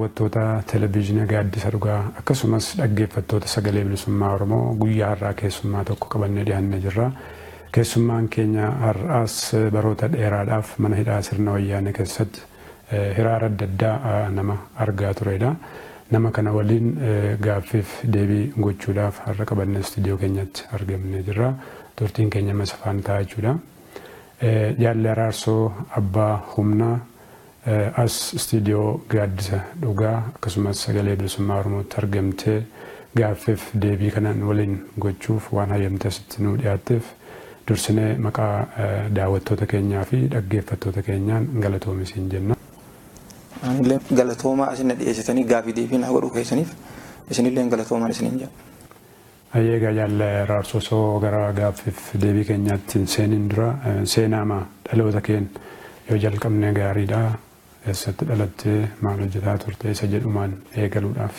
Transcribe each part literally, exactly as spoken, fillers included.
daawwattoota televezyiinii Gaaddisa Dhugaa akkasumas dhaggeeffattoota sagalee bilisummaa Oromoo guyyaa har'aa keessummaa tokko qabannee dhiyaannee jirra. Keessummaan keenya har'aas baroota dheeraadhaaf mana hidhaa sirna wayyaanee keessatti hiraara adda addaa nama argaa turedha. Nama kana waliin gaaffiif deebii gochuudhaaf har'a qabannee istiidiyoo keenyatti argamnee jirra. Turtiin keenya masafaan ta'a jechuudha. Jaalli Araarsoo Abbaa Humnaa as istiidiyoo Gaaddisa Dhugaa akkasumas sagalee bilisummaa Oromootti argamtee gaaffiif deebii kanaan waliin gochuuf waan hayyamtee asitti nuu dhiyaatteef dursinee maqaa daawwattoota keenyaa fi dhaggeeffattoota keenyaan galatoomi siin jenna. Anillee galatoomaa isin dhiyeessitanii gaaffii deebii naa godhuu keessaniif isinillee galatoomaan isiniin jedha. Ayyeegaa Jaalli Araarsoo gara gaaffiif deebii keenyaatti seeniin dura seenaa dhaloota keen yoo jalqabne gaariidha. Eessatti dhalattee maal hojjetaa turte isa jedhumaan eegaluudhaaf.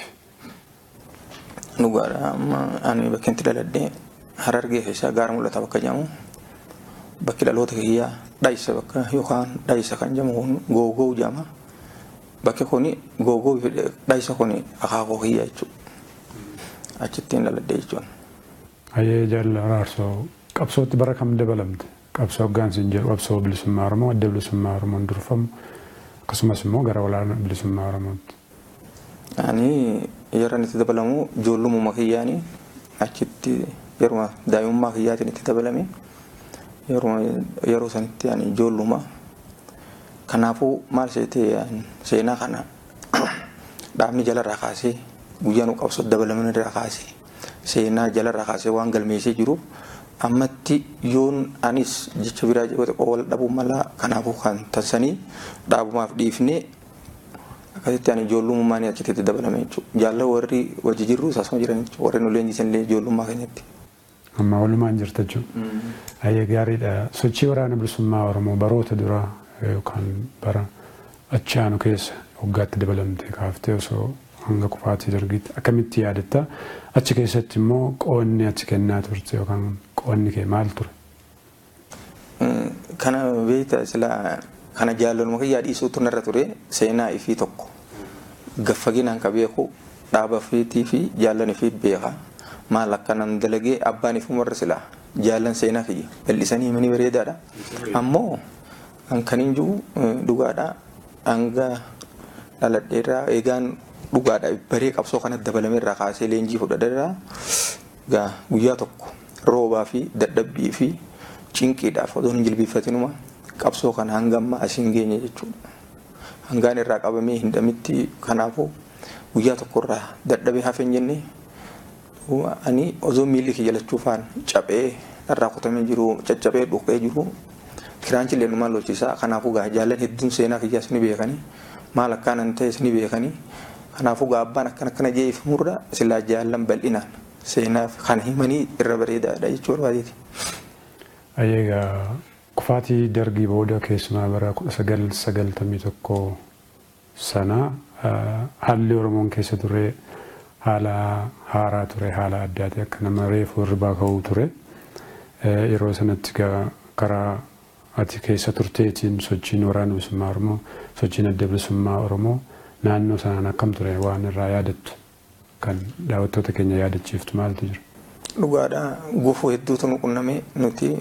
Dhugaadha ani bakka itti dhaladhee Harargee keessaa Gaara Mul'ataa bakka jedhamu bakki dhaloota kiyyaa Dhaayisa bakka yookaan Dhaayisa kan jedhamu Googoo jedhama. Bakki kuni Googoo Dhaayisa kuni akaakoo kiyyaa jechuudha. Achittiin dhaladhee jechuudha. Ayyee Jaalli Araarsoo qabsootti bara kam dabalamte? Qabsoo hoggaan siin jedhu qabsoo bilisummaa Oromoo adda bilisummaa Oromoon durfamu akkasumas immoo gara walaana bilisummaa Oromootti. Ani yeroo itti dabalamu ijoollummaa kiyyaanii achitti yeroo daa'imummaa kiyyaatiin itti dabalame yeroo yeroo sanitti ani ijoollummaa kanaafuu maal seetee seenaa kana dhaabni jalarraa kaasee guyyaa nu qabsoo dabalaman irraa kaasee seenaa jalarraa kaasee waan galmeessee jiruuf ammatti yoon anis jecha biraa jedhu wal dhabuu mala kanaafuu kan tansanii dhaabumaaf dhiifnee akkasitti ani ijoollummaan achitti dabalame jechuudha. Jaalala warri wajji jirru isaasuma jiran jechuudha. Warri nu leenjisan illee ijoollummaa keenyatti. Amma walumaan jirta jechuudha. Ayyee gaariidha. Sochii waraana bilisummaa Oromoo baroota dura yookaan bara achi aanu keessa waggaatti dabalamte kaaftee osoo hanga kufaatii dargiitti akkamitti yaadatta? Achi keessatti immoo qoonni achi kennaa turte yookaan qoonni kee maal ture? Kana beektaa silaa kana jaalaluma kiyyaa dhiisuutu narra ture seenaa ifii tokko gaffaginaan ka beeku dhaaba fiitii fi jaalan ifii beeka maal akka nan dalagee abbaan ifumarra silaa jaalan seenaa kiyya bal'isanii mani bareedaadha ammoo kaniin jiru dhugaadha hanga dhaladheerraa eegaan dhugaadha baree qabsoo kanatti dabalame irraa kaasee leenjii fudhadheerraa guyyaa tokko roobaa fi dadhabbii fi cinqiidhaaf odoon hin jilbiiffatinuma qabsoo kana hanga amma asiin geenye jechuudha. Hangaan irraa qabamee hin dhamitti kanaafuu guyyaa tokkorraa dadhabee hafe hin jenne ani osoo miilli kiyya lachuufaan caphee irraa kutamee jiru caccabee dhukkee jiru kiraanchi illee numaan lolchisaa kanaafuu gaa jaallan hedduun seenaa kiyyaas ni beekanii maal akkaanan ta'es ni beekanii kanaafuu gaa abbaan akkana akkana jeefamurra silaa jaallan bal'inaan seenaaf kan himanii irra bareedaadha jechuudha baay'eeti. Ayyeegaa kufaatii dargii booda keessumaa bara kudha sagal sagaltamii tokko sana haalli Oromoon keessa ture haala haaraa ture haala addaati akka nama reefu irraa ka'uu ture. Yeroo sanatti karaa ati keessa turteetiin sochiin waraana bilisummaa Oromoo sochiin adda bilisummaa Oromoo naannoo sanaan akkam ture waan irraa yaadattu kan daawwattoota keenya yaadachiiftu maaltu jira? Dhugaadha gufuu hedduutu nu qunname nuti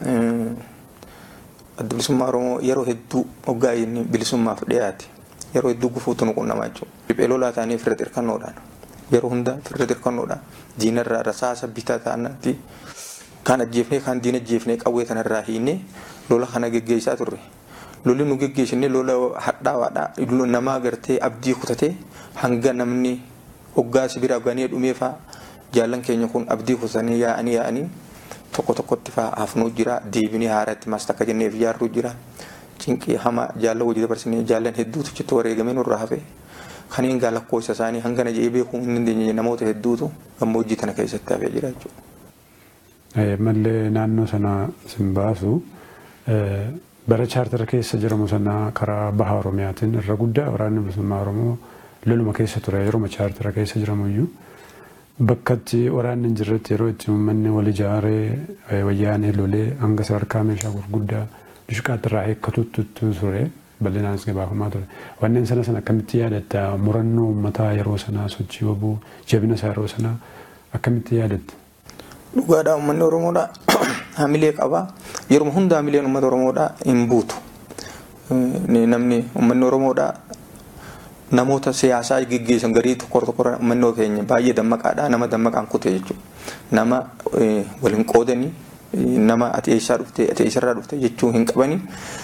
adda bilisummaa Oromoo yeroo hedduu hoggaa inni bilisummaaf dhiyaate yeroo hedduu gufuutu nu qunnamaa jechuudha. Riphee lolaa taanee firra xirkannoodhaan yeroo hunda firra xirkannoodhaan diinarraa rasaasa bitaa taanatti kan ajjeefnee kan diina ajjeefnee qawwee kanarraa hiinee lola kana geggeessaa turre. Lolli nu geggeessinee lola hadhaawaadhaa nama agartee abdii kutatee hanga namni hoggaa sibira ganee dhumeefaa jaallan keenya kun abdii kutatanii yaa'anii yaa'anii tokko tokkotti faa hafnuu jira deebinee haaratti maas takka jenneef ijaarruu jira cinqii hama jaallan hojii dabarsinee jaallan hedduutu chitti wareegamee nurraa hafe kanneen gaa lakkoofsa isaanii hanga na jedhee beekuu hin dandeenye namoota hedduutu gammoojjii tana keessatti hafee jira jechuudha. Mallee naannoo sana sin baasu bara chaartara keessa jiramu sana karaa baha Oromiyaatiin irra guddaa waraanni bilisummaa Oromoo loluma keessa ture yeroo chaartara keessa jiramuyyuu bakkatti waraanni hin jirretti yeroo itti uummanni wal ijaaree wayyaanee lolee hanga sadarkaa meeshaa gurguddaa dushqaatti irraa eeggatutti ture bal'inaanis gabaafamaa ture. Wanneen sana sana akkamitti yaadatta murannoo uummataa yeroo sanaa sochii wabuu jabina isaa yeroo sanaa akkamitti yaadatta? Dhugaadhaa uummanni Oromoodhaa hamilee qabaa. Yeroo hunda hamileen uummata Oromoodhaa hin buutu. Namni uummanni Oromoodhaa namoota siyaasaa gaggeessan garii tokko tokko uummanni keenya baay'ee dammaqaadhaa nama dammaqaan kute jechuudha. Nama waliin qoodanii nama ati eessaa dhufte ati eessarraa dhufte jechuu hin qabani.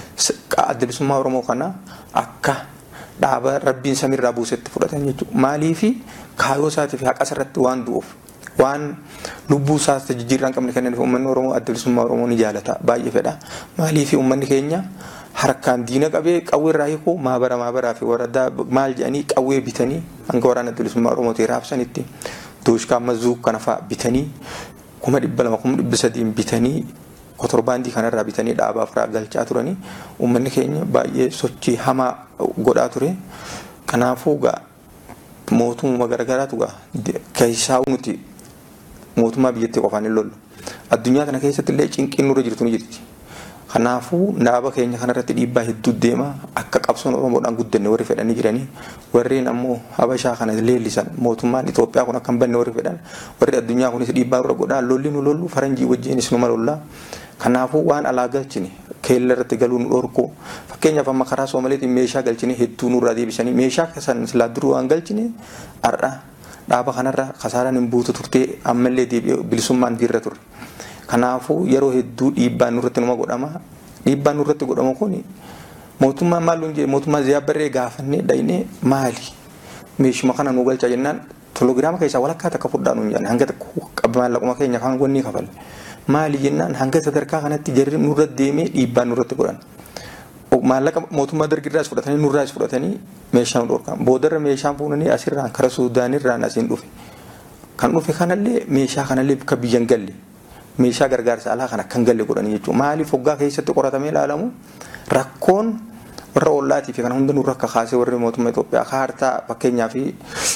Adda bilisummaa Oromoo kana akka dhaaba rabbiin samiirraa buusetti fudhatan jechuudha. Maaliifi kaayoo isaatii fi haqa isarratti waan du'uuf waan lubbuu isaatti jijjiirraa hin qabne kennan uummanni Oromoo adda bilisummaa Oromoo ni jaalata baay'ee fedha. Maaliifi uummanni keenya harkaan diina qabee qawwee irraa hiikuu maabara maabaraa fi waradaa maal jedhanii qawwee bitanii hanga waraana adda bilisummaa Oromootii raabsanitti dooshkaa mazuuk kana fa'aa bitanii kuma dhibba lama kuma dhibba sadiin bitanii kotorbaandii kanarraa bitanii dhaabaaf irraa galchaa turanii uummanni keenya baay'ee sochii hamaa godhaa ture. Kanaafuu gaa mootummaa garagaraatu gaa keessaa nuti mootummaa biyyattii qofaan hin lollu. Addunyaa kana keessatti illee cinqiin nurra jirtu ni jirti. Kanaafuu dhaaba keenya kanarratti dhiibbaa hedduu deema akka qabsoon Oromoodhaan guddanne warri fedhanii jiranii warreen ammoo Habashaa kana leellisan mootummaan Itoophiyaa kun akka hin banne warri fedhan warri addunyaa kunis dhiibbaa irra godhaa lolli nu lollu faranjii wajjinis numa lollaa. Kanaafuu waan alaa galchine keella irratti galuu nu dhorku fakkeenyaaf amma karaa Soomaleetiin meeshaa galchine hedduu nurraa deebisanii meeshaa san silaa duruu waan galchine har'a dhaaba kanarra kasaaraan hin buutu turtee ammallee bilisummaan dirra turre. Kanaafuu yeroo hedduu dhiibbaan nurratti nama godhama. Dhiibbaan nurratti godhamu kun mootummaan maaluun jedhe mootummaa Ziyaabbarree gaafannee dhaynee maali meeshuma kana nu galchaa jennaan kiloogiraama keessaa walakkaa takka fudhaa nuun jedhan hanga tokko maallaquma keenya kan wanni kafalle maali jennaan hanga sadarkaa kanatti jarri nurra deemee dhiibbaan nurratti godhan. Maallaqa mootummaa dargirraas fudhatanii nurraas fudhatanii meeshaa nu dhorkan boodarra meeshaan fuunanii asirraan karaa Suudaanirraan asiin dhufe. Kan dhufe kanallee meeshaa kanallee bakka biyyan galle. Meeshaa gargaarsa alaa kana kan galle godhanii jechuudha. Maaliif hoggaa keessatti qoratamee ilaalamu rakkoon warra ollaatii fi kan hunda nurra akka kaasee warri mootummaa Itoophiyaa kaartaa fakkeenyaa fi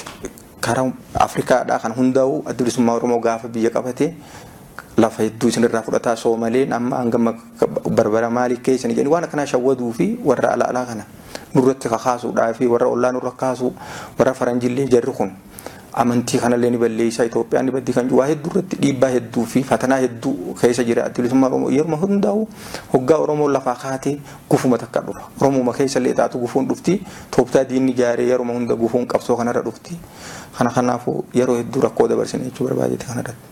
karaa Afrikaadhaa kan hundaa'u adda bilisummaa Oromoo gaafa biyya qabate lafa hedduu isinirraa fudhataa Soomaleen amma hanga barbara maalii keessanii jedhanii waan akkanaa shawwaduu fi warra alaa alaa kana nurratti kakaasuudhaa fi warra ollaa nurra kaasu warra faranjillee jarri kun amantii kanallee ni balleessaa Itoophiyaan ni baddii kan jiru waa hedduu irratti dhiibbaa hedduu fi fatanaa hedduu keessa jira adda bilisummaa Oromoo yeroo hundaa'u hoggaa Oromoo lafaa kaatee gufuma takka dhufa Oromoo keessa illee taatu gufuun dhufti Itoophiyaa diinni jaaree yeroo hunda gufuun qabsoo kanarra dhufti kana kanaafuu yeroo hedduu rakkoo dabarsine jechuu barbaadeeti kanarratti.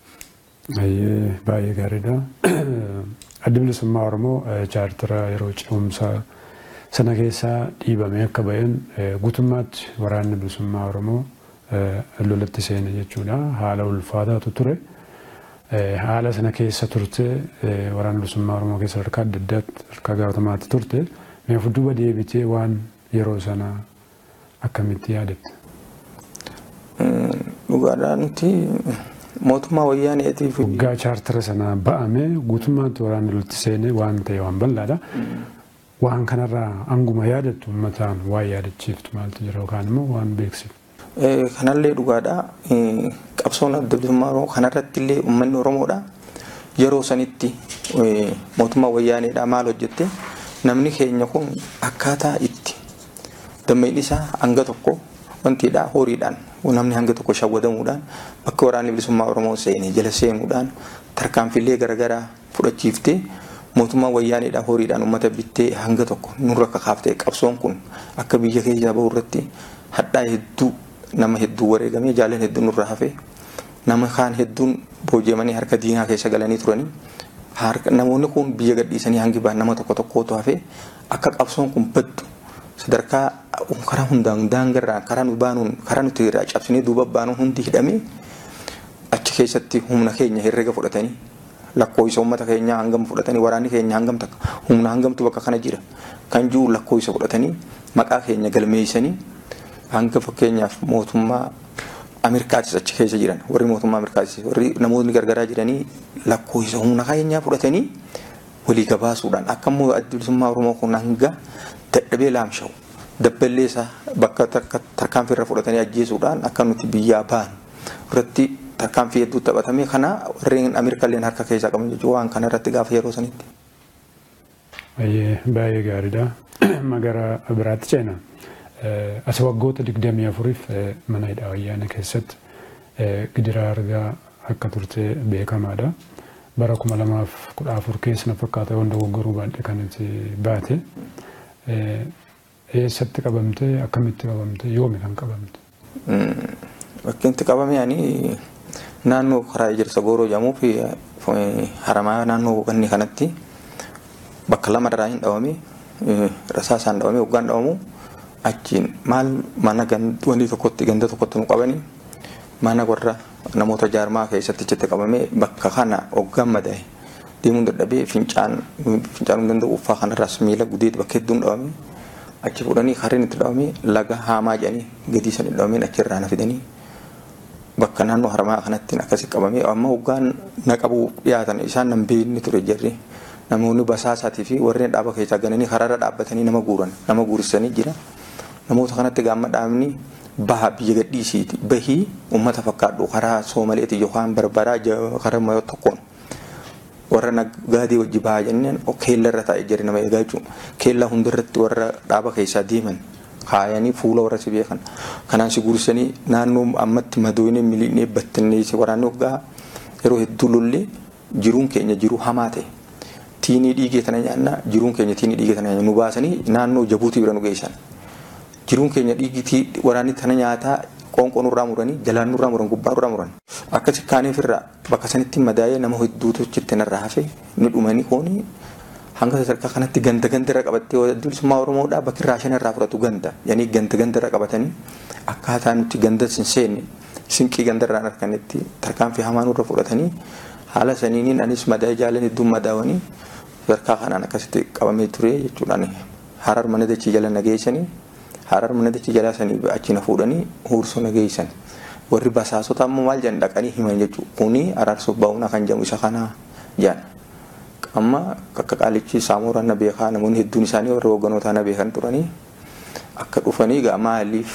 Baay'ee gaariidha. Adda bilisummaa Oromoo chaartara yeroo ce'umsaa sana keessaa dhiibamee akka ba'een guutummaatti waraanni bilisummaa Oromoo lolatti seene jechuudha. Haala ulfaataatu ture. Haala sana keessa turte waraana bilisummaa Oromoo keessa harka adda addaatti harka gaafatamaa turte. Mee fuuldura deebitee waan yeroo sana akkamitti yaadatte? Dhugaadhaan nuti mootummaa wayyaaneetiif waggaa chaartara sana ba'ame guutummaatti waraanni lolatti seene waan ta'e waan bal'aadha. Waan kanarraa hanguma yaadattu uummataan waa yaadachiiftu maaltu jira yookaan immoo waan beeksiftu? Kanallee dhugaadhaa qabsoon adda bilisummaa Oromoo kanarratti illee uummanni Oromoodhaa yeroo sanitti mootummaa wayyaaneedhaa maal hojjette namni keenya kun akkaataa itti dammeen isaa hanga tokko wantiidhaa horiidhaan namni hanga tokko shawwadamuudhaan bakka waraanni bilisummaa Oromoo seene jala seenuudhaan tarkaanfilee garaagaraa fudhachiiftee mootummaa wayyaaneedhaa horiidhaan uummata bittee hanga tokko nurra kakaaftee qabsoon kun akka biyya keessa bahu irratti hadhaa hedduu nama hedduu wareegamee jaalan hedduu nurra hafee nama kaan hedduun booji'amanii harka diinaa keessa galanii turanii namoonni kun biyya gadhiisanii hangi ba'an nama tokko tokkootu hafee akka qabsoon kun baddu sadarkaa karaa hundaan daangarraa karaa nu baanuun karaa nuti irraa cabsinee duuba baanuun hundi hidhamee achi keessatti humna keenya herrega fudhatanii lakkoofsa uummata keenyaa hangam fudhatanii waraanni keenya hangam takka humna hangamtu bakka kana jira kan jiru lakkoofsa fudhatanii maqaa keenya galmeessanii hanga fakkeenyaaf mootummaa Ameerikaatis achi keessa jiran warri mootummaa Ameerikaatis warri namoonni gargaraa jiranii lakkoofsa humna keenyaa fudhatanii walii gabaasuudhaan akka immoo adda bilisummaa Oromoo kun hanga dadhabee laamsha'u dabballee isaa bakka tarkaanfii irra fudhatanii ajjeesuudhaan akka nuti biyyaa baanu irratti tarkaanfii hedduu taphatamee kana warreen Ameerikalleen harka keessaa qaban jechuudha waan kana irratti gaafa yeroo sanitti. Baay'ee baay'ee gaariidha. magara biraatti ceena. As waggoota digdamii afuriif mana hidhaa wayyaana keessatti gidiraa argaa akka turte beekamaadha. Bara kuma lamaaf kudha afur keessa na fakkaata wanta dogoggoruu baadhee kan itti baate. Eessatti qabamte akkamitti qabamte yoomi kan qabamte? Bakki itti qabame ani naannoo karaa Ejersa Gooroo jedhamuu fi haramaa naannoo ganni kanatti bakka lama daraa hin dhawame rasaasaan dhawame hoggaan dhawamu achiin maal mana wanti tokkotti ganda tokkotti nu qabani mana warra namoota jaarmaa keessatti itti qabame bakka kana hoggaan madaa'e deemuun dadhabee fincaan fincaan danda'u uffaa kanarraas miila gudeet bakka hedduun dhawame achi fuudhanii harreen itti dhawame laga haamaa jedhanii gadii san dhawameen achirraa na fidanii bakka naannoo haramaa kanatti akkasi qabame amma hoggaan na qabu dhiyaatan isaan nan beekni ture jirri namoonni basaasaatii fi warreen dhaaba keessaa gananii karaarra dhaabbatanii nama guuran nama guurisanii jira namoota kanatti gaamma dhaabni baha biyya gadhiisiiti bahii ummata fakkaadhu karaa Soomaleeti yookaan barbaraa karaa mayoo tokkoon warra nagaadii wajji bahaa jenneen keellarra taa'ee jirri nama eegaa jechuun keellaa hundarratti warra dhaaba keessaa deeman kaayanii fuula warra si beekan kanaan si guurisanii naannoo ammatti madooyinee miliinee battannee si waraanni waggaa yeroo hedduu lollee jiruun keenya jiruu hamaa ta'e tiinii dhiigee tana nyaanna jiruun keenya tiinii dhiigee tana nyaanna nu baasanii naannoo Jabuutii bira nu geessan jiruun keenya dhiigitii waraanni tana nyaataa qoonqoo nurraa muranii jalaan nurraa muran gubbaa nurraa muran akkasi kaaneef irraa bakka sanitti madaa'ee nama hedduutu achitti narraa hafe ni dhumanii koonii hanga sadarkaa kanatti ganda ganda irra qabattee adda bilisummaa Oromoodhaa bakki raashin irraa fudhatu ganda yani ganda ganda irra qabatanii akkaataa nuti ganda sin seenne sinqii ganda irraan harkanitti tarkaanfii hamaa nurra fudhatanii haala saniiniin anis madaa'ee jaalan hedduun madaawanii sadarkaa kanaan akkasitti qabamee ture jechuudhaan Harar mana dachii jala nageessanii Harar mana dachii jala sanii achi na fuudhanii huursoo nageessan warri basaasota ammoo maal jedhan dhaqanii himan jechuudha kuni araarsoo baa'uuna kan jedhamu isa kanaa jedhan amma akka qaalichi Saamooraan na beekaa namoonni hedduun isaanii warra hoogganotaa na beekan turanii akka dhufanii gaa maaliif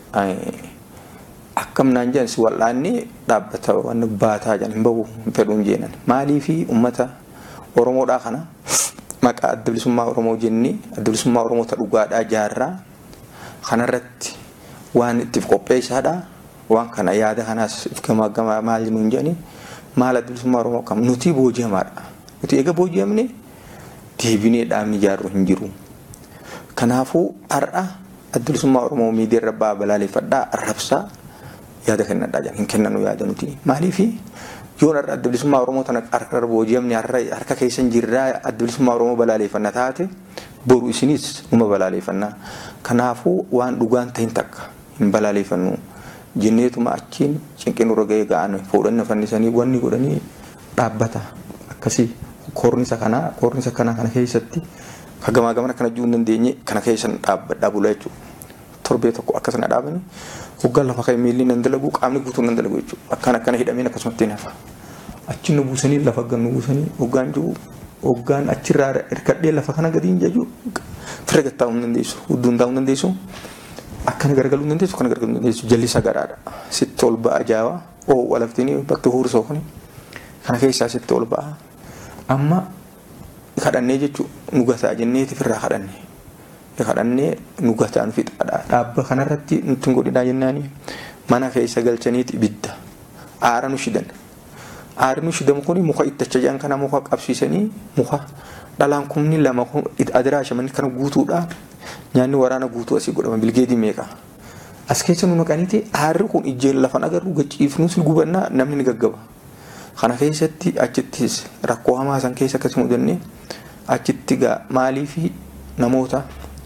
akkam naan jedhan si wal'aannee dhaabbata waan baataa jedhan hin bahu hin fedhuun jeenan maaliifi ummata Oromoodhaa kana maqaa adda bilisummaa Oromoo jennee adda bilisummaa Oromoo ta dhugaadhaa jaarraa kanarratti waan itti qopheessaadha waan kana yaada kanaas gamaa gamaa maal nuun jedhani maal adda bilisummaa Oromoo kam nuti booji'amaadha nuti eega booji'amne deebinee dhaabni ijaarru hin jiru kanaafuu har'a adda bilisummaa Oromoo miidiyaa irra ba'aa balaaleffadhaa arrabsaa yaada kennadhaa jedhan hin kennanu yaada nuti maaliifi yoon har'a adda bilisummaa Oromoo tana harka booji'amne harka keessan jirraa adda bilisummaa Oromoo balaaleffanna taate boru isinis numa balaaleffannaa kanaafuu waan dhugaan ta'in takka hin balaaleffannu jenneetuma achiin cinqin urra ga'ee ga'an fuudhanna fannisanii wanni godhanii dhaabbata akkasii koornisa kanaa koornisa kanaa kana keessatti kagamaa gamana kana jiru hin dandeenye kana keessan dhaabbadhaa bula jechuudha torbee tokko akkasana dhaabanii hoggaan lafa ka'e miilli nan dalagu qaamni guutuu nan dalagu jechuudha akkaan akkana hidhameen akkasumatti nafa achi nu buusanii lafa gan nu buusanii hoggaan jiru hoggaan achirraa hirkadhee lafa kana gadiin jechu fira gattaa'uu hin dandeessu hudduun taa'uu hin dandeessu akkana gargaluu hin dandeessu kana gargaluu hin dandeessu jallisa garaadha sitti ol ba'a jaawaa oo walaftiin bakki huursoo kuni kana keessaa sitti ol ba'a amma kadhannee jechuudha nu gataa jenneeti firraa kadhannee kadhannee nu gataan fixaadha dhaabba kanarratti nuti godhinaa jennaani mana keessa galchaniiti ibidda aara nu shidan aarri nu shidamu kuni muka ittacha jedhan kana muka qabsiisanii muka dhalaan kumni lama adiraashamanii kana guutuudha nyaanni waraana guutuu asii godhama bilgeedii meeqa as keessa nu naqaniiti aarri kun ijjeen lafan agarru gachiifnus gubannaa namni ni gaggaba kana keessatti achittis rakkoo hamaa san keessa akkasii mudannee achitti gaa maalii fi namoota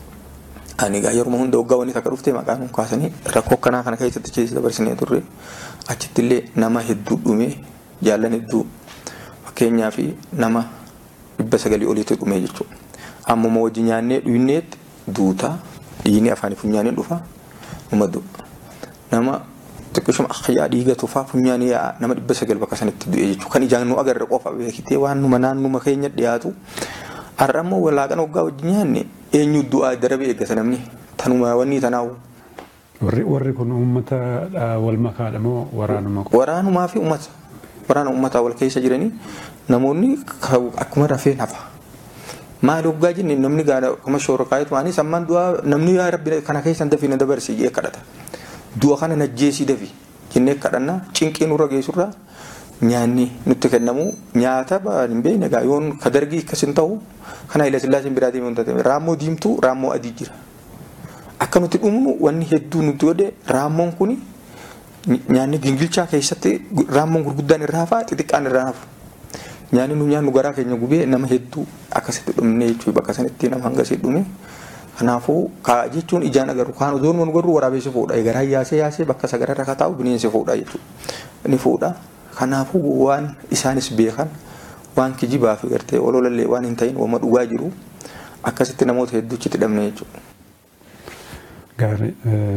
ani gaa yeroo hunda waggaa wanni takka dhuftee maqaan kun kaasanii rakkoo kanaa kana keessatti keessa dabarsinee turre achitti illee nama hedduu dhumee jaallan hedduu fakkeenyaa fi nama dhibba sagalii oliitu dhumee jechuudha ammuma wajji nyaannee dhuyinneetti duutaa dhiini afaanii funyaanii dhufa numa du'a nama xiqqishuma akhayaa dhiiga tufaa funyaanii yaa nama dhibba sagal bakka sanitti du'e jechuudha kan ijaan nu agarre qofa beekitee waan numa naannuma keenya dhiyaatu har'ammoo walaaqana waggaa wajji nyaanne eenyu du'aa darabee eeggata namni tanuma wanni tanaawu. Warri warri kun uummata wal makaadha moo waraanuma? Waraanumaa fi uummata waraana uummataa wal keessa jiranii namoonni akkuma rafeen hafa maal hoggaa jenne namni gaara kama shoora kaayitu ani samman du'a namni yaa rabbi kana keessan dafina dabarsi jee kadhata du'a kana najjeesii dafi jennee kadhanna cinqii nurra geessurra nyaanni nutti kennamu nyaata hin beekne gaa yoon ka dargii akkasin ta'u kana ila sillaasiin biraatii hin taate raammoo diimtuu raammoo adii jira akka nuti dhumnu wanni hedduu nuti godhe raammoon kuni nyaanni gingilchaa keessatti raammoon gurguddaan irraa hafaa xixiqqaan irraa hafu nyaanni nu nyaannu garaa keenya gubee nama hedduu akkasitti dhumne jechuudha bakka sanitti nama hangasii dhume kanaafuu kaa jechuun ijaan agarru kaan odoon nu garuu waraabessi fuudha garaa yaasee yaasee bakka sagararra ka taa'u bineensi fuudha jechuudha ni fuudha kanaafuu waan isaanis beekan waan kijibaa fi gartee ololallee waan hin ta'in wama dhugaa jiru akkasitti namoota hedduutti dhabne jechuudha. Gaarii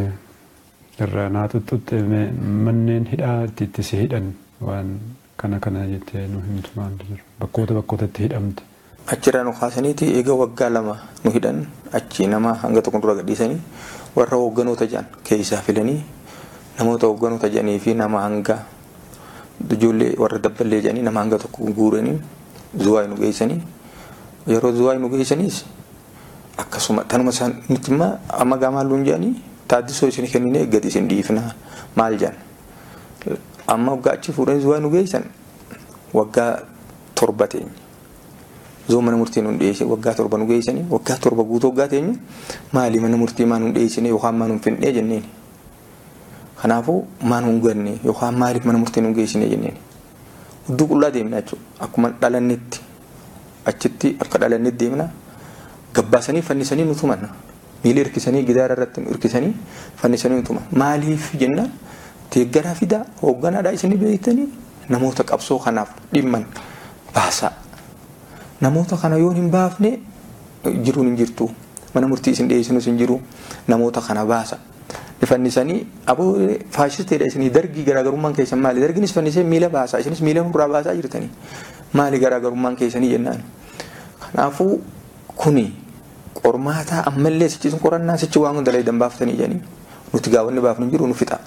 irraa naa tuttutte manneen hidhaa itti si hidhan waan kana kana jettee nu himtu maal jiru bakkoota bakkootatti hidhamte. Achirraa nu kaasaniiti eega waggaa lama nu hidhan achi nama hanga tokko dura gadhiisanii warra hoogganoota jedhan keessaa filanii namoota hoogganoota jedhanii fi nama hanga ijoollee warra dabballee jedhanii nama hanga tokko guuranii zuwaay nu geessanii yeroo zuwaay nu geessaniis akkasuma tanuma isaan nuti immoo amma gaamaalluun jedhanii taaddisoo isin kennine eeggati isin dhiifna maal jedhan amma waggaa achi fuudhanii zuwaay nu geessan waggaa torba teenya zoo mana murtii nu dhiyeesse waggaa torba nu geessanii waggaa torba guutuu waggaa teenya maali mana murtii maa nu dhiyeessine yookaan maa nu finnee jenneen kanaafuu maa nu ganne yookaan maaliif mana murtii nu geessine jenneen hudduu qullaa deemna jechuudha akkuma dhalannetti achitti akka dhalannetti deemna gabbaasanii fannisanii nu tuman miila hirkisanii gidaara irratti nu hirkisanii fannisanii nu tuman maaliif jennaan deeggaraa fidaa hoogganaadhaa isinii beektanii namoota qabsoo kanaaf dhimman baasaa namoota kana yoon hin baafne jiruun hin jirtu mana murtii isin dhiyeessinus hin jiru namoota kana baasa fannisanii aboo faashisteedha isinii dargii garaagarummaan keessan maali darginis fannisee miila baasaa isinis miila nurraa baasaa jirtanii maali garaagarummaan keessanii jennaan kanaafuu kuni qormaataa ammallee sichi sun qorannaa sichi waan hunda laydan baaftanii jedhanii nuti gaawwanni baafnu hin jiru nu fixa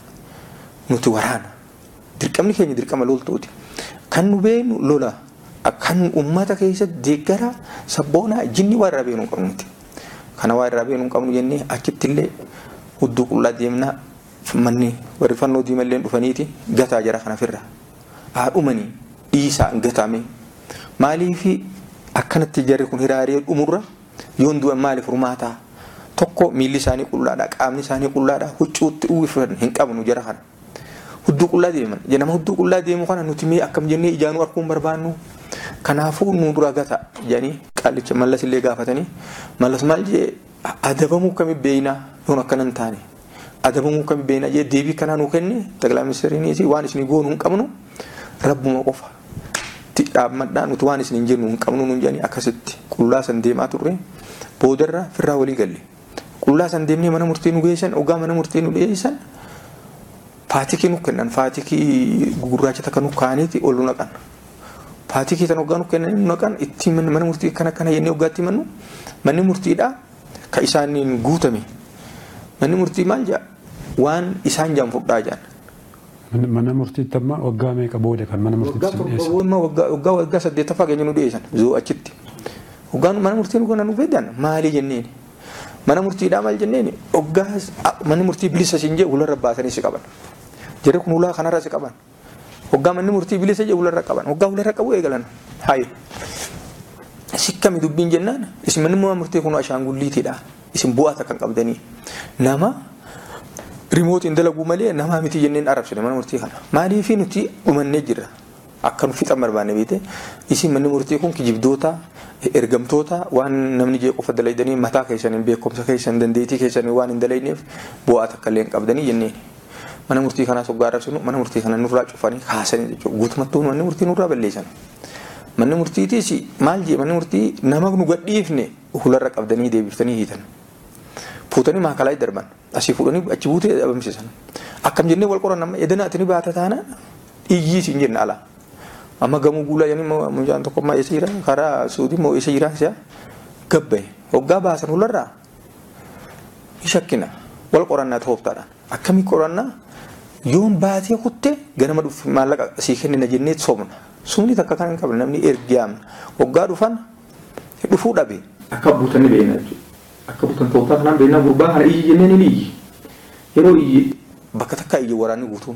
nuti waraana dirqamni keenya dirqama loltuuti kan nu beenu lola akkan ummata keessatti deeggara sabboonaa jinni waa irraa beenu qabnu nuti kana waa irraa beenu qabnu jennee achitti illee hudduu qullaa deemnaa manni warri fannoo diimallee dhufaniiti gataa jara kana firra haadhumanii dhiisaa gatame maaliifi akkanatti jarri kun hiraaree dhumurra yoon du'an maaliif furmaataa tokko miilli isaanii qullaadha qaamni isaanii qullaadha huccuutti uwwifatan hin qabnu jara kana hudduu qullaa deeman jenama hudduu qullaa deemu kana nuti mee akkam jennee ijaanuu arguun barbaannu kanaafuu nu dura gata jedhanii qaalicha mallas illee gaafatanii mallas maal jee adabamuu kami beeyna yoon akkanan taane adabamuu kami beeyna jee deebii kanaa nu kenne taglaa ministeeriiniisi waan isinii goonu hin qabnu rabbuma qofa dhaabmadhaa nuti waan isin hin jennu hin qabnu nun jedhanii akkasitti qullaa san deemaa turre boodarra firraa walii galle qullaa san deemnee mana murtii nu geessan ogaa mana murtii nu dhiyeessan faatikii nu kennan faatikii gurraacha takka nu kaaniiti ol nu naqan faatikii tan ogaa nu kennan nu naqan itti mana murtii kana kana jennee ogaatti mannu manni murtiidha ka isaaniin guutame manni murtii maal jedha waan isaan jaan fudhaa jaan mana murtiitti amma waggaa meeqa booda kan mana murtiitti sin dhiyeessan? Waggaa waggaa waggaa saddeettaffaa keenya nu dhiyeessan zoo achitti. Waggaan mana murtii nu kana nu fedhan maali jenneen mana murtiidhaa maal jenneen waggaa manni murtii bilisa siin jee ularra baasanii si qaban. Jarri kun ulaa kanarra si qaban. Waggaa manni murtii bilisa jee ularra qaban waggaa ularra qabu eegalan haye. Sikkami dubbiin jennaan isin manni murtii kun ashaangulliitiidha isin bu'aata kan qabdanii nama Remote indalagu malee nama miti jenneen arabsine mana murtii kana maaliif nuti dhumannee jirra akka nu fixa barbaanne beete isin manni murtii kun kijibdoota ergamtoota waan namni jee qofa dalaydanii mataa keessaniin beekumsa keessan dandeetii keessanii waan hin dalayneef bu'aa takka illee hin qabdanii jenneen mana murtii kana soggaa arabsinu mana murtii kana nurraa cufanii kaasanii jechuudha guutumattuu manni murtii nurraa balleessan manni murtiitiis maal jee manni murtii nama nu gadhiifne hularra qabdanii deebiftanii hiitan fuutanii maakalaa darban asii fuudhanii achi buutee dhabamsiisan akkam jennee wal qoran amma edanaatini baata taana iyyii siin jenna ala amma gamuu guulaa jennee mucaan tokko ammaa isa jira karaa suudii moo isa jira si'a gabbaye hoggaa baasan hularraa shakkina wal qorannaa tooftaadhaan akkamii qorannaa yoon baatee kutte ganama dhufu maallaqa sii kennina jennee soomna sumni takka kan hin qabne namni ergiyaamna hoggaa dhufan dhufuu dhabe akka buutanii beekna jechuudha. Akka buutan tootaa kanaan beeknaa gurbaa kana iyyi jenneen ni iyyi. Yeroo iyyi bakka takka iyyi waraanni guutuun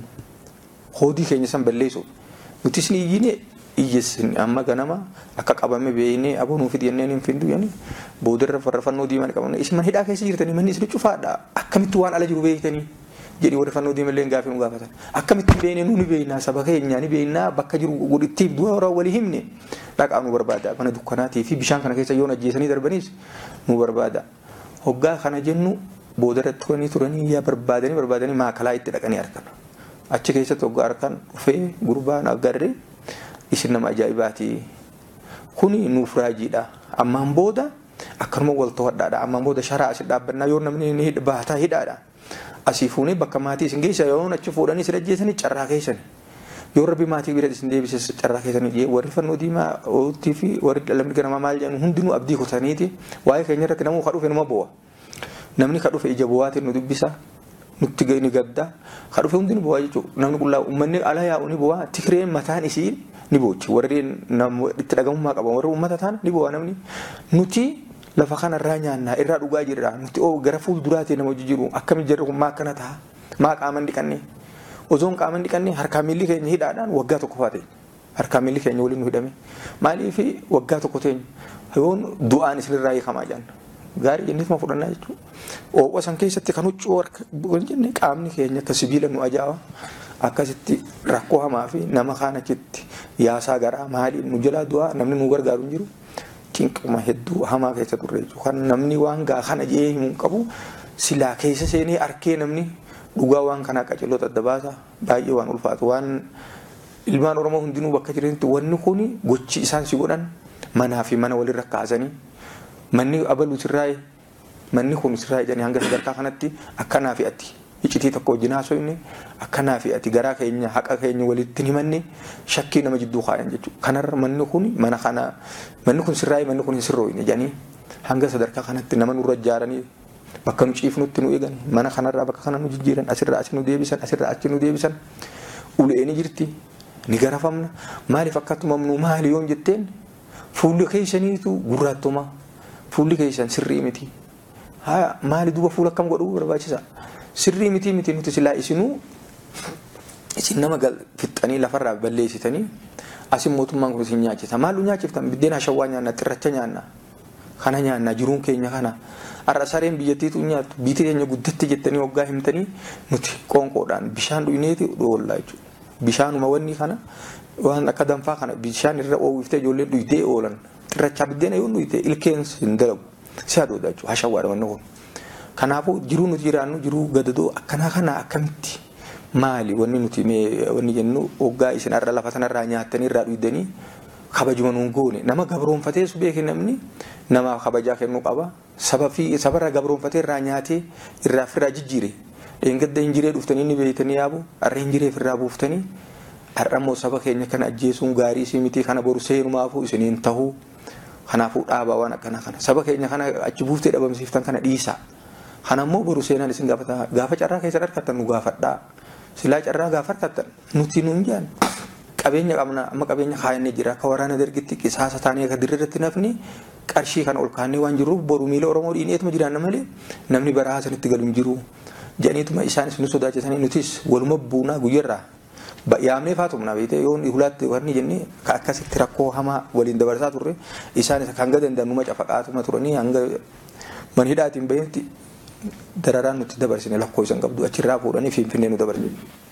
hoodii keenya san balleessu. Nutis ni iyyine iyyeessin amma ganama akka qabame beeknee aboonuu fi jenneen hin findu yani boodarra farrafannoo diimaan qabamne isin man hidhaa keessa jirtanii manni isin cufaadha akkamitti waan ala jiru beektanii jedhi warri fannoo diimallee gaafii nu gaafatan akkamitti beeknee nuuni beeknaa saba keenya ni beeknaa bakka jiru godhittiif du'a walii himne dhaqaa nu barbaada mana dukkanaatii fi bishaan kana keessa yoon ajjeesanii darbaniis nu barbaada hoggaa kana jennu boodarratti turanii turanii yaa barbaadanii barbaadanii maakalaa itti dhaqanii argan achi keessatti hoggaa arkan dhufee gurbaan agarre isin nama ajaa'ibaati kuni nuuf raajiidha ammaan booda akkanuma wal to'adhaadha ammaan booda sharaa asi dhaabbannaa yoo namni ni baataa hidhaadha asii fuunee bakka maatii isin geessa yoo achi fuudhanii isin ajjeesanii carraa keessan yoo rabbi maatii bira isin deebise carraa keessanii warri fannoo diimaa ootii fi warri dhalamni ganamaa maal jedhan hundinuu abdii kutaniiti waa'ee keenya irratti namuu kadhufe nama bo'a namni kadhufe ija bo'aatiin nu dubbisa nutti ga'ini gadda kadhufe hundinuu bo'a jechuudha namni qullaa uummanni ala yaa'u ni bo'a tikireen mataan isiin ni bochi warri nam itti dhagamummaa qaban warri uummata ta'an ni bo'a namni nuti lafa kanarraa nyaannaa irraa dhugaa jirra nuti oo gara fuulduraatiin nama jijjiiru akkamitti jirru kun maa akkana ta'a maa qaaman dhiqannee osoon qaaman dhiqannee harkaa miilli keenya hidhaadhaan waggaa tokko faate harkaa miilli keenya waliin nu hidhame maaliif waggaa tokko teenya yoon du'aan isinirraa hiikamaa jaan gaarii jenneetuma fudhannaa jechuudha ooqa san keessatti kan huccuu harka jenne qaamni keenya akka sibiila nu ajaa'a akkasitti rakkoo hamaa fi nama kaan achitti yaasaa garaa maaliin nu jalaa du'aa namni nu gargaaru hin jiru cinquma hedduu hamaa keessa turre jechuudha kan namni waan gaa kana jee himuun qabu silaa keessa seenee arkee namni dhugaa waan kanaa qaceelota adda baasa baay'ee waan ulfaatu waan ilmaan oromoo hundinuu bakka jiranitti wanni kun gochi isaan si godhan manaa fi mana walirra kaasanii manni abaluu sirraa'e manni kun sirraa'e jedhanii hanga sadarkaa kanatti akkanaa fi ati iccitii tokko wajjin haasofne akkanaa fi ati garaa keenya haqa keenya walitti himanne shakkii nama jidduu kaayan jechuudha kanarra manni kun mana kana manni kun sirraa'e manni kun hin sirrooyne jedhanii hanga sadarkaa kanatti nama nurra ijaaranii bakka nu ciifnutti nu eegan mana kanarraa bakka kana nu jijjiiran asirraa achi nu deebisan asirraa achi nu deebisan ulee ni jirti ni garafamna maaliif akkatuma nu maali yoon jetteen fuulli keessaniitu gurraattuma fuulli keessan sirrii miti haa maali duuba fuula akkam godhuu barbaachisa sirrii miti miti nuti silaa isinuu isin nama gal fixxanii lafarraa balleessitanii asin mootummaan kun isin nyaachisa maallu nyaachiftan biddeen hashawwaa nyaanna xirracha nyaanna kana nyaanna jiruun keenya kana har'a sareen biyyattiitu nyaattu biitii keenya guddatti jettanii waggaa himtanii nuti qoonqoodhaan bishaan dhuyneeti dhoollaa jechuudha bishaanuma wanni kana waan akka danfaa kana bishaan irra oowwiftee ijoolleen dhuydee oolan xirrachaa biddeen yoo dhuyte ilkeensi hin dalagu si hadoodha jechuudha hashawwaadha wanni kun kanaafuu jiruu nuti jiraannu jiruu gadadoo akkanaa kana akkamitti maali wanni nuti wanni jennu waggaa isin har'a lafa sanarraa nyaattanii irraa dhuydanii kabajuma nuun goone nama gabroonfatee su beeke namni nama kabajaa kennuu qaba saba fi sabarra gabroonfatee irraa nyaatee irraa firraa jijjiire dheengadda hinjiree dhuftanii ni beeytanii yaabu har'a hinjiree firraa buuftanii har'a immoo saba keenya kana ajjeesuun gaarii isii miti kana boru seenumaafuu isiniin tahuu kanaafuu dhaabaa waan akkana kana saba keenya kana achi buuftee dhabamsiiftan kana dhiisaa kana immoo boru seenaan isin gaafata gaafa carraa keessa harkattan nu gaafadhaa silaa carraa gaafa harkattan nuti nuun jaan qabeenya qabna amma qabeenya kaayannee jira akka waraana dargitti qisaasa taanee akka dirreetti nafni qarshii kana ol kaannee waan jiruuf boru miila oromoo dhiineetuma jiraanna malee namni baraa sanitti galu hin jiru jedhaniituma isaanis nu sodaachisanii nutis waluma buunaa guyyarraa yaamnee faatumna beekte yoon hulaatti warni jennee akkasitti rakkoo hamaa waliin dabarsaa turre isaanis hanga danda'anuma cafaqaatuma turanii hanga man hidhaatiin bahetti dararaan nuti dabarsine lakkoo isan qabdu achirraa fuudhanii finfinnee nu dabarsine.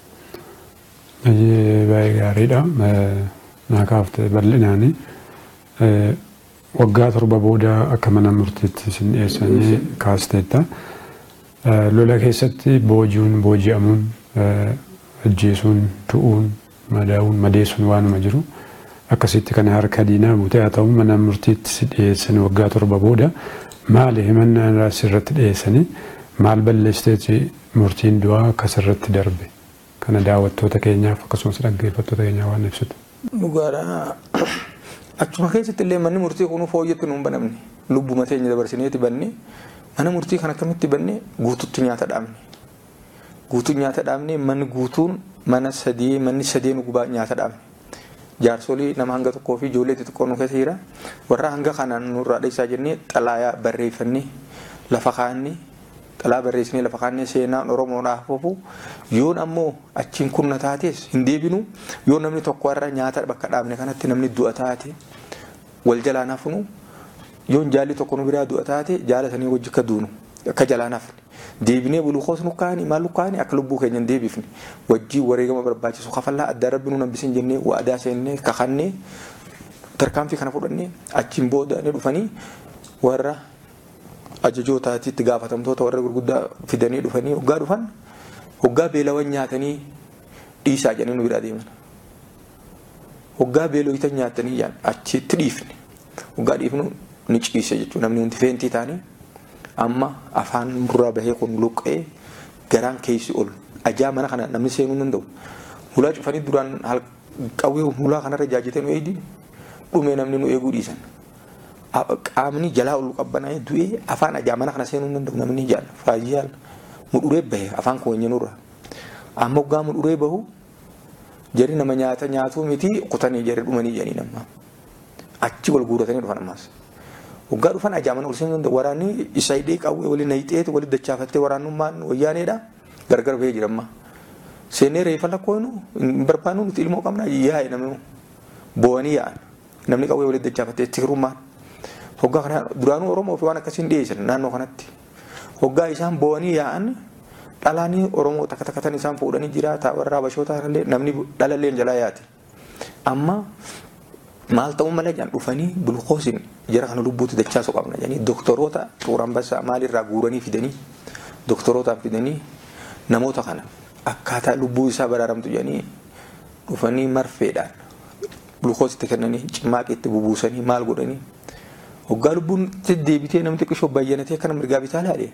Baay'ee gaariidha. Naa kaaftee bal'inaanii waggaa torba booda akka mana murtiitti isin dhiyeessanii kaasteetta. Lola keessatti booji'uun booji'amuun ajjeesuun tu'uun madaa'uun madeessuun waanuma jiru akkasitti kana harka diinaa buutee haa ta'u mana murtiitti si dhiyeessanii waggaa torba booda maali himannaa asirratti dhiyeessanii maal balleessiteeti murtiin du'aa akkasirratti darbe. Kana daawwattoota keenyaaf akkasumas dhaggeeffattoota keenyaa waan ibsitu. Dhugaadhaa achuma keessatti illee manni murtii kun fooyyatti nuun banamne lubbuma teenya dabarsineeti banne mana murtii kan akkamitti banne guututti nyaata dhaabne guutuu nyaata dhaabne manni guutuun mana sadii manni sadeen gubaa nyaata dhaabne jaarsolii nama hanga tokkoo fi ijoollee xixiqqoo nu keessa jira warra hanga kanaan nurraa dheessaa jennee xalaayaa barreeffannee lafa kaannee xalaa barreessinee lafa kaannee seenaan Oromoodhaaf oofu yoon ammoo achiin kunna taates hin deebinu yoo namni tokko irra nyaata bakka dhaabne kanatti namni du'a taate wal jalaa nafnu yoon jaalli tokko nu biraa du'a taate jaalatanii wajji akka duunu akka jalaa nafne deebinee bulukoos nu kaani maal kaani akka lubbuu keenya hin deebifne wajji wareegama barbaachisu kafallaa adda rabbi nu nambisin jennee waadaa seennee kakannee tarkaanfii kana fudhannee achiin booda ni dhufanii warra ajajootaatti itti gaafatamtoota warra gurguddaa fidanii dhufanii hoggaa dhufan hoggaa beelawan nyaatanii dhiisaa jedhanii nu biraa deeman hoggaa beelooyita nyaatanii jaan achitti dhiifne hoggaa dhiifnu ni ciise jechuudha namni hundi feentii taanii amma afaan murraa bahee kun luqqee garaan keessi ol ajaa mana kana namni seenuu hin danda'u hulaa cufanii duraan qawwee hulaa kanarra jaajatee nu eegdi dhumee namni nu eeguu dhiisan qaamni jalaa ol qabbanaa du'ee afaan ajaa mana kana seenuu hin danda'u namni jaan faayyaal muduree bahe afaan koonyenurra amma hoggaa muduree bahu jari nama nyaata nyaatuu miti kutanii jari dhumanii jedhanii nama achi wal guuratanii dhufan ammaas hoggaa dhufan ajaa mana ol seenuu danda'u waraanni isa hidhee qawwee waliin nayixeetu waliin dachaafattee waraannummaan wayyaaneedha gargar bahee jira amma seenee reefa lakkoonu hin barbaannu nuti ilmoo qabna yaa'e namni boo'anii yaa'an namni qawwee waliin dachaafattee itti hirummaan hoggaa kana duraanuu Oromoo fi waan akkasiin dhiyeessan naannoo kanatti hoggaa isaan boo'anii yaa'an dhalaanii Oromoo takka takkatan isaan fuudhanii jira taa warra Habashoota illee namni dhalallee jalaa yaate amma maal ta'uu mala jaan dhufanii bulukoosin jara kana lubbuutti dachaasu qabna jedhanii doktoroota xuuraan basa maalirraa guuranii fidanii doktorootaan fidanii namoota kana akkaataa lubbuu isaa baraaramtu jedhanii dhufanii marfeedhaan bulukoositti kennanii cimmaaqiitti bubuusanii maal godhanii hoggaa lubbuun deebitee namni xiqqishoo bayyanatee akkana mirgaa bitaa laale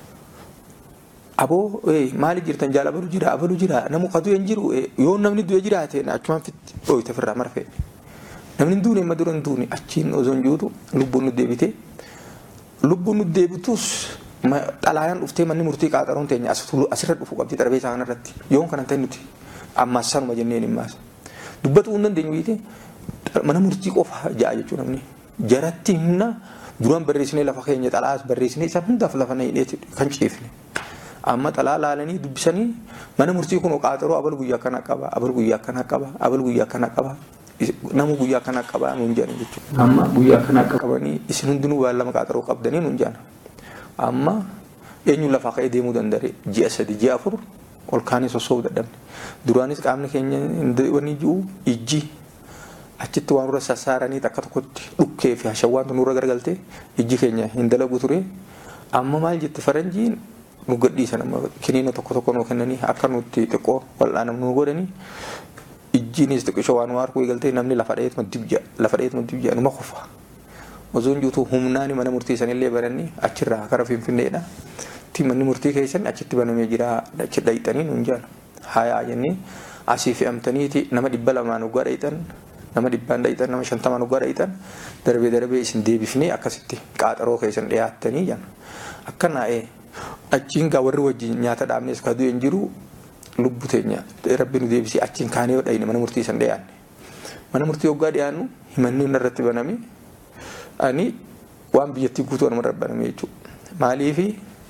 aboo maali jirtan jaala abalu jira abalu jira namu qadu hin jiru yoo namni du'e jiraate achumaan fitti dhooyte firraa marfee namni duune ma duran duune achiin osoo hin juutu lubbuun nu deebitee lubbuun nu deebitus xalaayaan dhuftee manni murtii qaaxaroon teenya asirra dhufu qabdi darbeessaa kanarratti yoon kanan ta'e nuti ammaas sanuma jenneen himmaas dubbatu hin dandeenyu biite mana murtii qofa ja'a jechuu namni jaratti humna duraan barreessinee lafa keenya xalaas barreessinee isaan hundaaf lafa na hidheeti kan ciifne amma xalaa laalanii dubbisanii mana murtii kun qaaxaroo abal guyyaa kana qaba abal guyyaa kana qaba abal guyyaa kana qaba namu guyyaa kana qaba nuun jedhan jechuudha amma guyyaa kana qabanii isin hundinuu waan lama qaaxaroo qabdanii nuun jedhan amma eenyu lafa ka'ee deemuu danda'e ji'a sadi ji'a afur ol kaanii sossoobu dadhabne duraanis qaamni keenya wanni ji'u ijji achitti waan nurra sassaaranii takka tokkotti dhukkee fi hashawwaantu nurra garagaltee ijji keenya hin dalagu ture amma maal jette faranjiin nu gadhiisan amma kiniina tokko tokko nuu kennanii akka nutti xiqqoo wal'aanam nu godhanii ijjiinis xiqqishoo waan waarkuu eegaltee namni lafa dheetuma dibja lafa dheetuma dibja numa kufa osoo jirutu humnaani mana murtii sanillee baranii achirraa kara finfinneedha ti manni murtii keessan achitti banamee jira achi dhayxanii nuun jaan hayaa jennee asii fe'amtaniiti nama dhibba lamaan ugaa dhayxan nama dhibbaan dhayxan nama shantamaan ugaa dhayxan darbee darbee isin deebifnee akkasitti qaaxaroo keessan dhiyaattanii jaan akkanaa'ee achiin gaa warri wajjin nyaata dhaabnees kaduu hin jiru lubbu teenya rabbi nu deebisee achiin kaanee dhayne mana murtii san dhiyaanne mana murtii ugaa dhiyaannu himanni irratti baname ani waan biyyattii guutuu nama rabbaname jechuudha maaliifi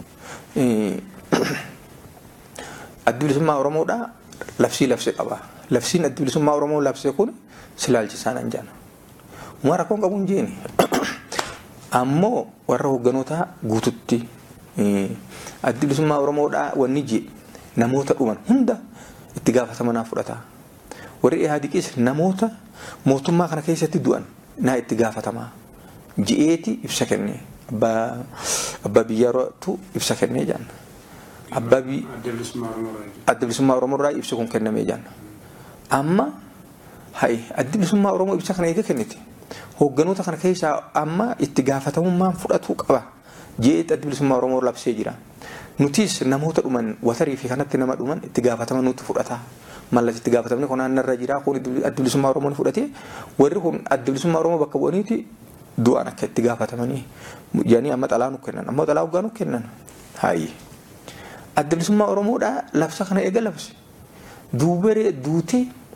adda bilisummaa Oromoodha labsii labse qaba labsiin adda bilisummaa Oromoo labse kun silaalchisaan anjana uma rakkoon qabu hin jeeni ammoo warra hogganoota guututti adda bilisummaa Oromoodha wanni jee namoota dhuman hunda itti gaafatama fudhata warri ihaadiqis namoota mootummaa kana keessatti du'an naa itti gaafatama ji'eeti ibsa kennee abbaa abbaa biyyaarootu ibsa kennee jaan abbaa bi adda bilisummaa Oromoo irraa ibsa kun kennamee jaan amma hay adda bilisummaa Oromoo ibsa kana eega kennite hogganoota kana keessaa amma itti gaafatamummaan fudhatu qaba ji'eeti adda bilisummaa Oromoo labsee jira nutis namoota dhuman watarii fi kanatti nama dhuman itti gaafatama nutti fudhata mallas itti gaafatamni kun naannarra jira kun adda bilisummaa Oromoo ni fudhate warri kun adda bilisummaa Oromoo bakka bu'aniiti du'an akka itti gaafatamanii yaani amma xalaa nu kennan amma xalaa ugaa nu kennan hayi adda bilisummaa Oromoodha labsa kana eega labse duubere duute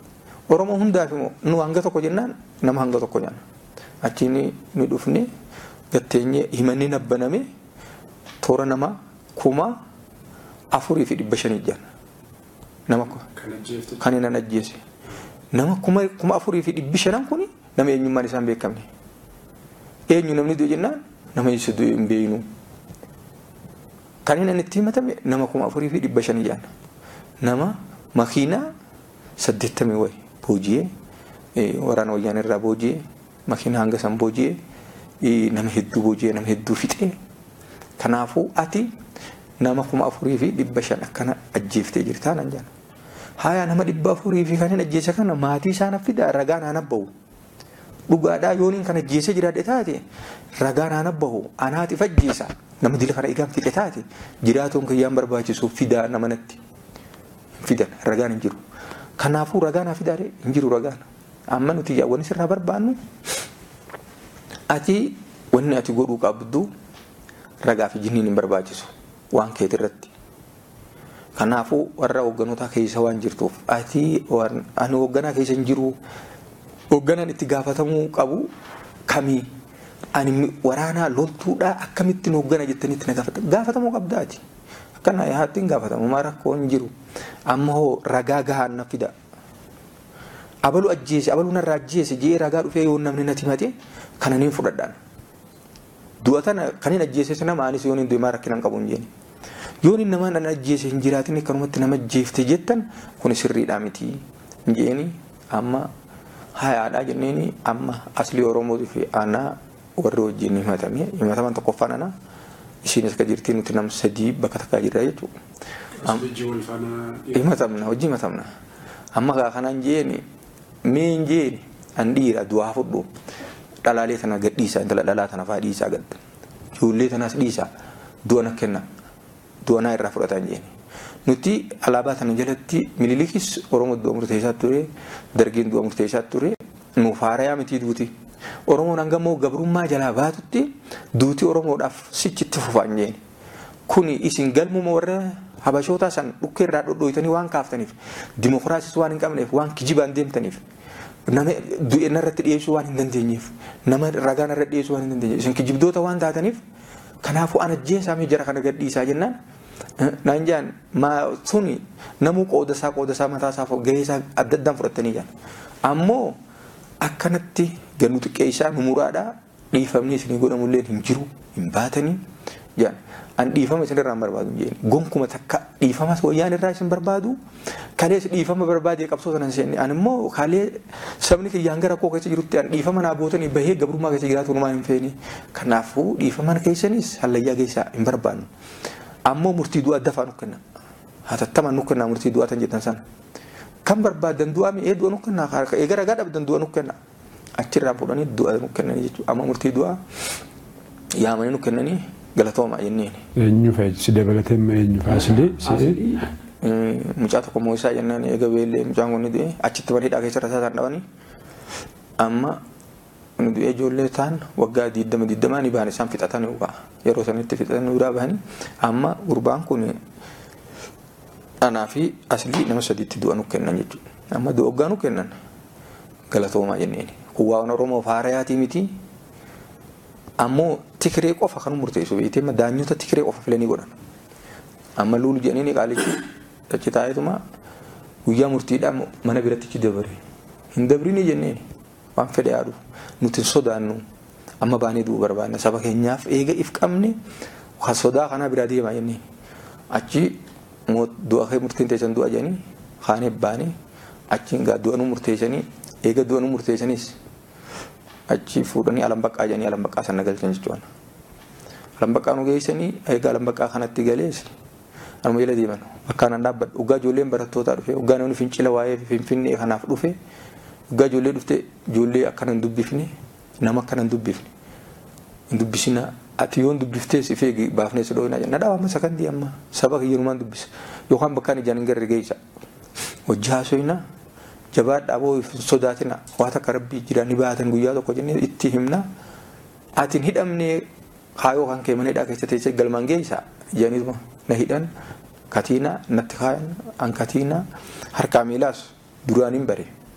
Oromoo hundaaf nu hanga tokko jennaan nama hanga tokko nyaanna. Achiin nu dhufne gatteenye himannee nabbaname toora nama kuma afurii fi dhibba shanii jaan. Nama kan inni ajjeese. Nama kuma kuma afurii fi dhibbi shanan kuni nama eenyummaan isaan beekamne. Eenyu namni du'e jennaan nama isa du'e hin beeknu. Kan inni itti himatame nama kuma afurii fi dhibba shanii jaan. Nama makiinaa saddeettamii wayi booji'ee waraana wayyaanee irraa booji'ee makiinaa hanga san booji'ee nama hedduu booji'ee nama hedduu fixee. Kanaafuu ati nama kuma afurii fi dhibba shan akkana ajjeeftee jirtaa nan jaan. Haya nama dhibba afurii fi kan hin ajjeese kana maatii isaan fida ragaa naan abbahu. Dhugaadhaa yooniin kan ajjeese jiraadhe taate ragaa naan abbahu anaatiif ajjeesa nama dila kana egaan fixe taate jiraatuun kiyyaan barbaachisu fidaa nama natti fidan ragaan hin jiru. Kanaafuu ragaa naa fidaadhe hin jiru ragaan. Amma nuti yaawwan sirraa barbaannu ati wanni ati godhuu qabdu ragaa fi jinniin hin barbaachisu waan keeti irratti. Kanaafuu warra hoogganoota keessa waan jirtuuf ati ani hoogganaa keessa hin jiru hoogganaan itti gaafatamuu qabu kamii ani waraanaa loltuudhaa akkamittiin hooggana jettanitti na gaafatamu gaafatamuu qabda ati akkana yaattiin gaafatamu maa rakkoo hin jiru amma hoo ragaa gahaan na fida abalu ajjeese abalu narraa ajjeese jee ragaa dhufee yoo namni natti himate kana niin fudhadhaan du'a tana kan hin ajjeese nama anis yoon hin du'e maa rakkinaan qabu hin jeeni. Yoon inni namaan ana ajjeese hin jiraatin kanumatti nama ajjeefte jettan kun sirriidhaa miti hin jeeni amma hayaadhaa jenneeni amma aslii Oromoo fi aanaa warri wajjin himatame himataman tokkoffaan ana ishiinis ka jirti nuti nam sadii bakka takkaa jirra jechuudha. Himatamna hojii himatamna amma kaa kanaan jeeni mee hin jeeni an dhiira du'aa fudhu dhalaalee tana gadhiisaa intala dhalaa tana faa dhiisaa gadda ijoollee tanas dhiisaa du'a na kenna. Du'anaa irraa fudhatan jeeni. Nuti alaabaa tana jalatti Minilikis Oromoo du'a murteessaa ture, Dargiin du'a murteessaa ture, nuuf haarayaa miti duuti. Oromoon hanga immoo gabrummaa jalaa baatutti duuti Oromoodhaaf sichitti fufaan jeeni. Kuni isin galmuma warra Habashootaa san dhukkee irraa dhodhooytanii waan kaaftaniif, dimokiraasiis waan hin qabneef, waan kijibaan deemtaniif, nama du'e narratti dhiyeessuu waan hin dandeenyeef, nama ragaa narratti dhiyeessuu waan hin dandeenyeef, isin kijibdoota waan taataniif kanaafuu ana ajjeesaa mee jara kana gadhiisaa jennaan naan jaan maa suni namuu qooda isaa qooda isaa mataa isaa gahee isaa adda addaan fudhatanii jaan ammoo akkanatti gannu xiqqee isaa nu muraadhaa dhiifamni isinii godhamullee hin jiru hin baatanii jaan an dhiifama isinirraa hin barbaadu jeen gonkuma takka dhiifama wayyaan irraa isin barbaadu kalees dhiifama barbaadee qabsoo sanan seenne an immoo kalee sabni kiyyaan gara koo keessa jirutti an dhiifama naa bootanii bahee gabrummaa keessa jiraatu numaa hin feeni kanaafuu dhiifama keessanis hallayyaa keessaa hin barbaannu ammoo murtii du'a dafaa nu kenna hatattamaan nu kenna murtii du'a tan jettan sana kan barbaadan du'a mi ee du'a nu kenna eegara gaa dhabdan du'a nu kenna achirraa fuudhanii du'a nu kennanii jechuudha amma murtii du'a yaamanii nu kennanii galatooma jenneen. Eenyu fa'i si dabalatee eenyu faasili si mucaa tokko moo'isaa jennaan eega beellee mucaan kun ni du'e achitti bareedaa keessa rasaa isaan dhabanii amma nu du'e ijoollee ta'an waggaa digdama digdamaa ni bahan isaan fixatan ugaa yeroo sanitti fixatan ugaa bahanii amma gurbaan kun anaa fi aslii nama sadiitti du'a nu kennan jechuudha amma du'a waggaa nu kennan galatoomaa jenneen kuwaan Oromoo faarayaatii miti ammoo tikiree qofa kan murteessu beekte daanyota tikiree qofa filanii godhan amma luulu jedhanii qaalichi achi taa'eetuma guyyaa murtiidhaan mana biratti dabare hin dabrini jenneen waan fedhe yaadu nuti sodaannu amma baanee du'uu barbaanna saba keenyaaf eega if qabne kan sodaa kana biraa deemaa jenneen achi du'a kee murtiin teessan du'a jedhanii kaanee baanee achiin gaa du'a nu murteessanii eega du'a nu murteessanis achi fuudhanii alambaqqaa jedhanii alambaqqaa sana galchan jechuudha. Alambaqqaa nu geessanii egaa alambaqqaa kanatti galees anuma jala deeman bakkaan an dhaabbadhu dhugaa ijoolleen barattootaa dhufe dhugaa namni fincila waa'ee finfinnee kanaaf dhufe dhugaa ijoollee dhufte ijoollee akkana hin dubbifne nama akkana hin dubbifne hin dubbisina ati yoon dubbiftee si feegi baafnee si dhooyinaa jenna dhaabaa amma sakandii amma saba kiyyanumaan dubbisa yookaan bakkaan ijaan hin garre geessa hojii haasoyinaa jabaadhaa boo sodaatina waa takka rabbii jiraan ni baatan guyyaa tokko jennee itti himna atiin hidhamnee kaayoo kan kee mana hidhaa keessa teessee galmaan geessa jedhaniituma na hidhan katiina natti kaayan an katiina harkaa miilaas duraan hin bare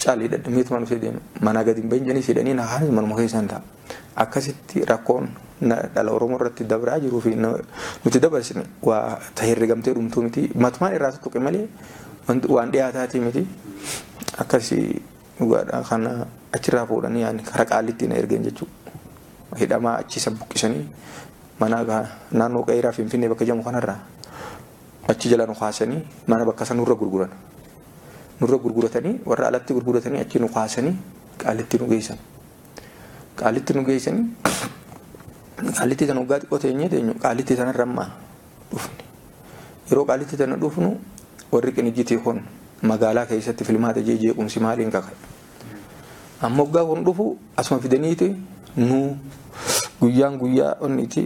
caalii dadhameetu mana fedhe mana gadi hin bahin jedhanii fedhanii na haan manuma keessan ta'a. Akkasitti rakkoon dhala Oromoo irratti dabraa jiruu fi nuti dabarsine waa tahirrigamtee dhumtuu miti matumaan irraa tuqe malee waan dhiyaataatii miti akkasii dhugaadha kana achirraa fuudhanii yaani karaa qaalitti na ergan jechuudha. Hidhamaa achiisa buqqisanii mana naannoo qeeraa Finfinnee bakka jedhamu kanarraa achi jala nu kaasanii mana bakka san nurra gurguran. Nurra gurguratanii warra alatti gurguratanii achi nu kaasanii qaalitti nu geessan. Qaalitti nu geessanii qaalitti tan waggaa xiqqoo teenyee teenyu qaalitti sanarra ammaa dhufne. Yeroo qaalitti tana dhufnu warri qinijjitii kun magaalaa keessatti filmaata jeequmsi maaliin kaka. Amma waggaa kun dhufu asuma fidaniiti nu guyyaan guyyaa onniiti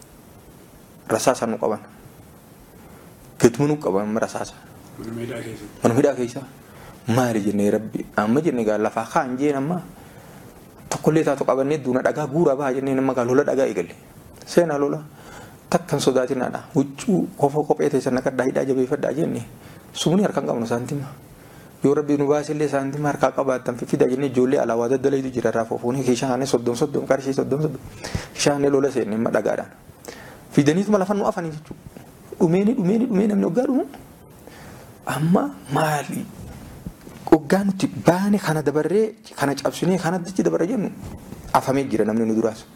rasaasa nu qaban. Gitmu nu qaban rasaasa. Mana midhaa keessa. Maali jennee rabbi amma jennee gaa lafaa kaan jeen amma tokkollee taatu qabannee duuna dhagaa guuraa bahaa jennee nama gaa lola dhagaa eegalle. Seenaa lola takkan sodaatinaadha. Huccuu kofa kophee teessan naqadhaa hidhaa jabeeffadhaa jennee sumni harkaan qabnu saantima. Yoo rabbi nu baasillee saantima harkaa qabaatan fidaa jennee ijoollee alaawaa daddaleetu jira irraa foofuun keeshaanee soddom soddom qarshii soddom soddom keeshaanee lola seennee amma dhagaadhaan. Fidaniituma lafan nu afanii jechuudha. Dhumeeni dhumeeni dhumee namni waggaa dhumu amma maali? Waggaa nuti baane kana dabarree kana cabsinee kana dichi dabarree jennu afamee jira namni nu duraas.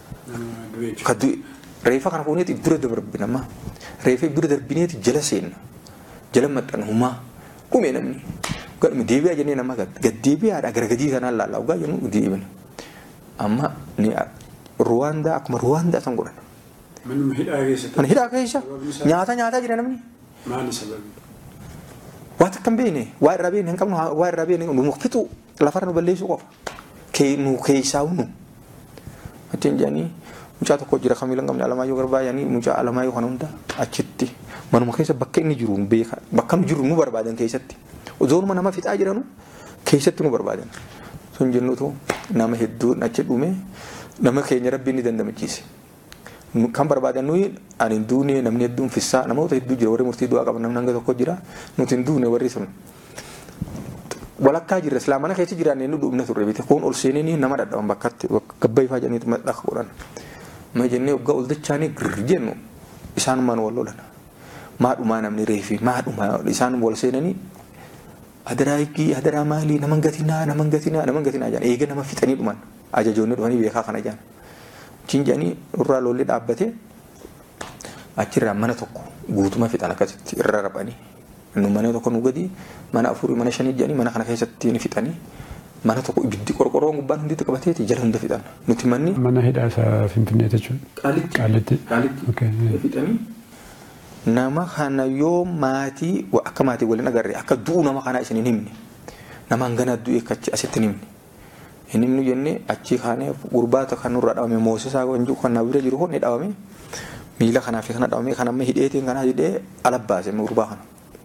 Kaddu reefa kana fuuneeti dura darbina amma reefa dura darbineeti jala seenna jala maxxana humaa dhumee namni gadhumi deebi'aa jennee nama gaddeebi'aadha gara gadii kanaan laallaa waggaa jennu deebina. Amma ni Ruwaandaa akkuma Ruwaandaa san godhan. Mana hidhaa keessa. Mana hidhaa keessa nyaata nyaataa jira namni. Maali sababi? Waa takkan beene waa irraa beene hin qabnu waa irraa beene nu fixu lafarra nu balleessuu qofa. Kee nu keessaa nu. Atiin jedhanii mucaa tokko jira kamiilan qabne Alamaayyoo Garbaa jedhanii mucaa Alamaayyoo kana hunda achitti manuma keessa bakka inni jiru beeka bakka nu jiru nu barbaadan keessatti. Ozoonuma nama fixaa jiranu keessatti nu barbaadan. Sun jennuutu nama hedduu achi dhume nama keenya rabbi inni dandamachiise. Kan barbaadan nuyi ani hin duune namni hedduun fissaa namoota hedduu jira warri murtii du'aa qaban namni hanga tokko jira nuti hin duune warri sun walakkaa jirra islaamana keessa jiraanne nu dhuumna turre bite kun ol seenanii nama dhadhaban bakkatti gabba ifaa jedhaniitu madhaqa godhan ma jennee waggaa ol dachaanii girr jennu isaanumaan wal lolan maadhumaa namni reefi maadhumaa isaan wal seenanii adaraa higgii adaraa maalii naman gatinaa naman gatinaa naman gatinaa jedhan eega nama fixanii dhuman ajajoonni dhufanii beekaa kana jedhan. Cinjanii irraa lolli dhaabbate achirraa mana tokko guutuma fixan akkasitti irra rabanii nu mana tokko nu gadi mana afurii mana shanii jedhanii mana kana keessatti ni fixanii mana tokko ibiddi qorqorroon gubbaan hundi qabateeti jala hunda fixan nuti manni mana hidhaa isaa Finfinnee jechuudha. Qaalitti Qaalitti. qaalitti fixanii nama kana yoo maatii akka maatii waliin agarree akka du'u nama kanaa isin hin himne nama hangana du'e kachi asitti hin himne. Inni nu jenne achi kaanee gurbaata kan nurra dhaabame Moosisaa wanjuu kan na bira jiru hon dhaabame miila kanaa fi kana dhaabame kan amma hidheetiin kana hidhee alabbaase gurbaa kana.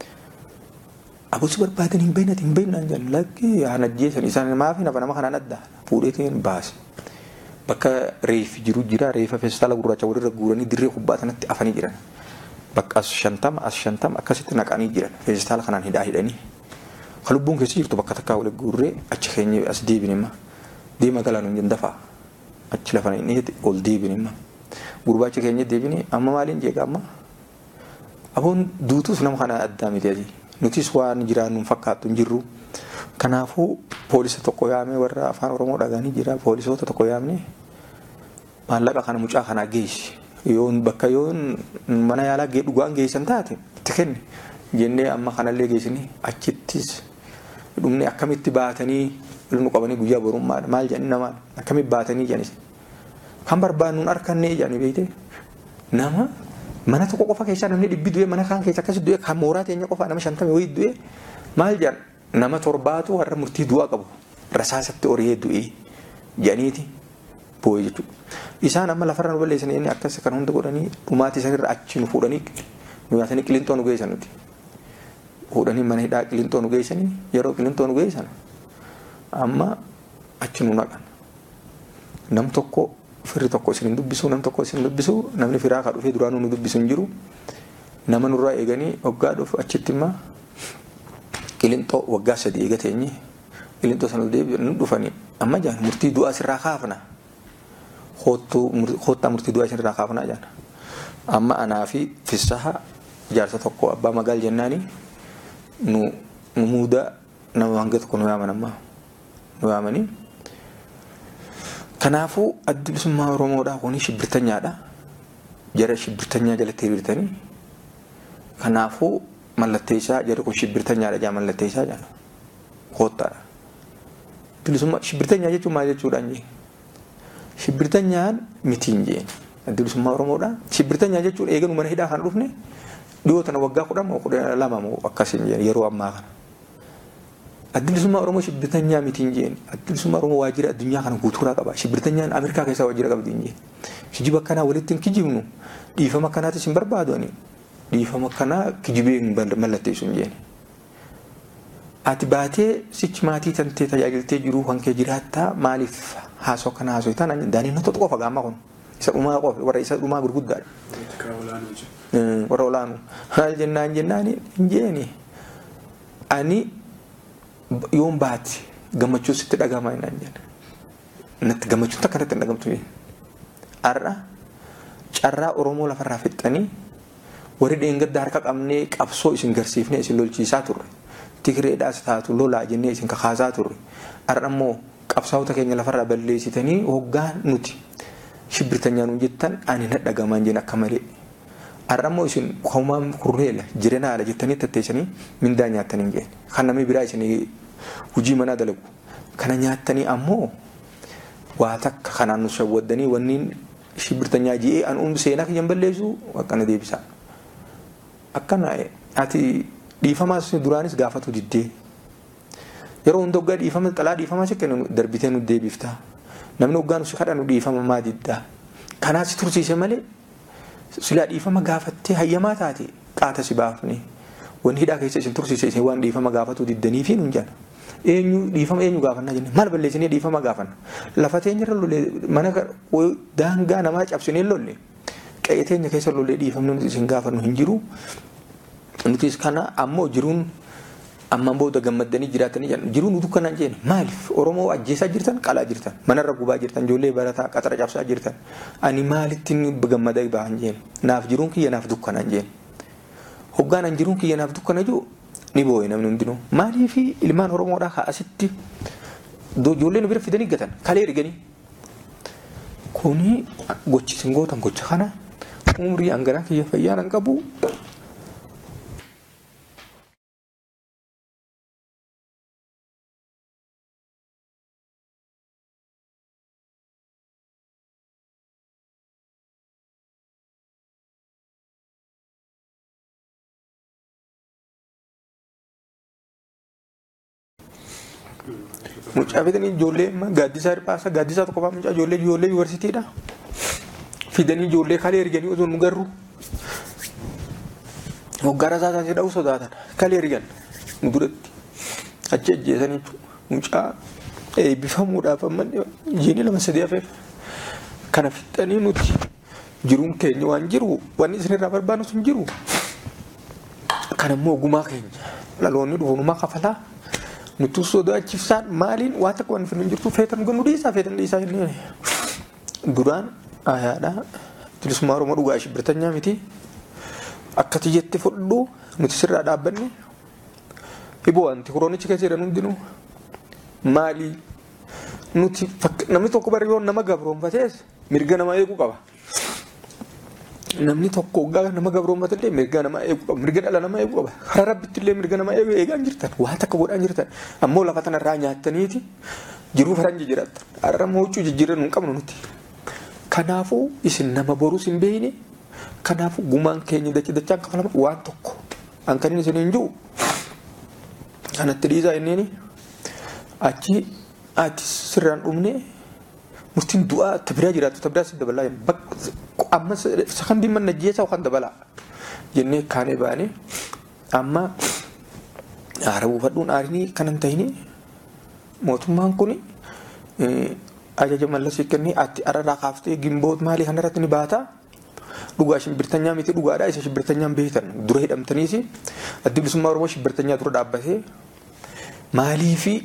Abusi barbaadan hin beeknati hin beeknaan jedhan lakki haan ajjeesan isaan maafi nafa nama kanaan adda fuudheetiin baase. Bakka reefi jiru jira reefa feestaala gurraacha walirra guuranii dirree kubbaa sanatti afanii jiran. Bakka as shantama as shantama akkasitti naqanii jiran feestaala kanaan hidhaa hidhanii. Kalubbuun keessa jirtu bakka takkaa waliin guurree achi keenya as deebinimma. Deema galaan hin dafa achi lafa inni ol deebinimma gurbaachi keenya deebine amma maaliin jeeqa amma aboon duutus nama kana addaa miti aji nutis waan jiraannu fakkaatu hin jirru kanaafuu poolisa tokko yaamee warra afaan Oromoo dhagaanii jira poolisoota tokko yaamne maallaqa kana mucaa kana geessi yoon bakka yoon mana yaalaa gee dhugaan geessan taate itti kenne jennee amma kanallee geessini achittis dhumne akkamitti baatanii ilmu qabanii guyyaa borummaadha maal jedhani namaan akkamitti baatanii jedhanis kan barbaannuun arkannee jedhani beekte nama mana tokko qofa keessaa namni dhibbi du'e mana kaan keessa akkas du'e kan mooraa teenya qofa nama shantame wayii du'e maal jedhan nama torbaatu warra murtii du'aa qabu rasaasatti oriyee du'e jedhaniiti boo'ee jechuudha. Isaan amma lafarra nu balleessanii inni akkas kan hunda godhanii dhumaatii sanirra achi nu fuudhanii nu yaasanii qilintoo nu geessan nuti. Fuudhanii mana hidhaa qilintoo nu geessanii yeroo qilintoo nu geessan amma achi nu naqan. Nam tokko firri tokko isin dubbisu nam tokko isin dubbisu namni firaa ka dhufee duraanuu nu dubbisu hin jiru. Nama nurraa eeganii waggaa dhufu achitti immoo qilintoo waggaa sadii eegateenyi qilintoo sana deebi'an dhufanii amma jaan murtii du'aa sirraa kaafna hoottaa murtii du'aa sirraa kaafna jaan amma anaa fi fissaha jaarsa tokko abbaa magaal jennaani nu nu muuda nama hanga tokko nu yaaman amma nu yaamanii kanaafuu addi bilisummaa Oromoodhaa kuni shibbirtanyaadha jara shibbirtanyaa jalatti hiriirtanii kanaafuu mallattee isaa jara kun shibbirtanyaadha jaa mallattee isaa jaan hoottaadha bilisummaa shibbirtanyaa jechuun maal jechuudhaan jee shibbirtanyaan mitiin jeen addi bilisummaa Oromoodhaa shibbirtanyaa jechuun eeganu mana hidhaa kan dhufne dhiyoo tana waggaa kudhan moo kudha lama moo akkasiin jeen yeroo ammaa kana addi bilisummaa Oromoo shibbirtanyaa mitiin jeen addi bilisummaa Oromoo waajjira addunyaa kana guutuuraa qaba shibbirtanyaan Ameerikaa keessaa waajjira qabdi jeen kijiba kanaa walitti hin kijibnu dhiifama kanaatis hin barbaadani dhiifama kanaa kijibee hin mallatteessu jeen ati baatee sichi maatii tantee tajaajiltee jiru kan kee jiraattaa maaliif haasoo kana haasoo itaan daaniin nota qofa gaamma kun isa dhumaa qofa warra isa dhumaa gurguddaadha warra olaanuu haal jennaan jennaan hin jeeni ani yoon baati gammachuun sitti dhagamaa hin jenna natti gammachuun takka natti hin dhagamtu har'a carraa Oromoo lafarraa fixxanii warri dheengadda harka qabnee qabsoo isin garsiifnee isin lolchiisaa turre Tigreedhaas taatu lolaa jennee isin kakaasaa turre har'a immoo qabsaa'ota keenya lafarraa balleessitanii hoggaan nuti shibbirtanyaa nuun jettan ani na dhagamaa hin jenna akka malee har'a immoo isin homaan kurneela jireenya haala jettanii tatteessanii mindaa nyaatanii hin jenne kan namni biraa isin hojii manaa dalagu kana nyaatanii ammoo waa takka kanaan nu shawwaddanii wanniin shibbirtanyaa ji'ee an uumbi seenaa kiyyan balleessu akkana deebisaa akkana ati dhiifamaas duraanis gaafatu diddee yeroo hunda hoggaa dhiifama xalaa dhiifamaa si kennu darbitee nu deebiftaa namni hoggaa nu si kadhanu dhiifama maa diddaa kanaas si tursiise malee silaa dhiifama gaafattee hayyamaa taate qaata si baafne wanni hidhaa keessa isin tursiise isin waan dhiifama gaafatu diddanii fi nun jana eenyu dhiifama eenyu gaafannaa jenne maal balleessinee dhiifama gaafanna lafa teenya irra lolle mana daangaa namaa cabsinee lolle qe'ee teenya keessa lolle dhiifamni nuti isin gaafannu hin jiru nutis kana ammoo jiruun amman booda gammaddanii jiraatanii jedhan jiruun nutu kanaan jenne maaliif Oromoo ajjeesaa jirtan qalaa jirtan manarra gubaa jirtan ijoollee barataa qaxara cabsaa jirtan ani maalitti gammadaa ba'an jenne naaf jiruun kiyya naaf dukkanaan jenne hoggaan an jiruun kiyya naaf dukkana jiru ni boo'e namni hundinuu maaliif ilmaan Oromoodhaa kaasitti ijoollee nu bira fidanii gatan kalee erganii kuni gochi singootan gocha kana umrii angaraa kiyya fayyaan an qabu mucaa fidanii ijoollee gaaddisaa hirphaasa gaaddisaa tokko fa'aa mucaa ijoollee ijoollee yuunivarsiitiidha fidanii ijoollee kalee erganii osoo nu garru hoggaara isaa isaanii dha'uu sodaatan kalee ergan nu duratti achi ajjeesanii mucaa eebbifamuudhaaf amma jiini lama sadii hafeef kana fixanii nuti jiruun keenya waan jiru wanni isinirraa barbaannu sun jiru kan immoo ogumaa keenya dhaloonni dhufunumaa kafalaa nuti sodaachifsaan maaliin waa takka waan firin jirtu feetan gannu dhiisaa feetan dhiisaa jennee duraan ayaadhaa bilisummaa Oromoo dhugaa shibbirtanyaa miti akkati jetti fudhu nuti sirraa dhaabbanne iboo wanti kuroonichi keessa jiran hundinuu maalii nuti namni tokko bari yoo nama gabroonfatees mirga namaa eeguu qaba namni tokko hoggaa nama gabroonfatillee mirga namaa eeguu qaba mirga dhala namaa eeguu qaba karaa rabbittillee mirga namaa eeguu eegaan jirtan waan takka godhaan jirtan ammoo lafa tanarraa nyaattaniiti jiruu faranji jiraattan har'a huccuu jijjiirran hin qabnu nuti kanaafuu isin nama boruus hin beekne kanaafuu gumaan keenya dachi dachaan kafalama waan tokko hankaniin isin hin jiru kanatti dhiisaa inneeni achi ati sirraan dhumne murtiin du'aa tabiraa jiraatu tabiraa si dabalaa amma sakandii manna jeesaa kan dabalaa jennee kaanee baane amma aara buufadhuun aarinii kanan tahini mootummaan kun ajaja mallasii kennee ati ararraa kaaftee gimboot maalii kanarratti ni baataa dhugaa shibbirtanyaa miti dhugaadhaa isa shibbirtanyaan beektan dura hidhamtaniisi addi bilisummaa Oromoo shibbirtanyaa dura dhaabbatee maalii fi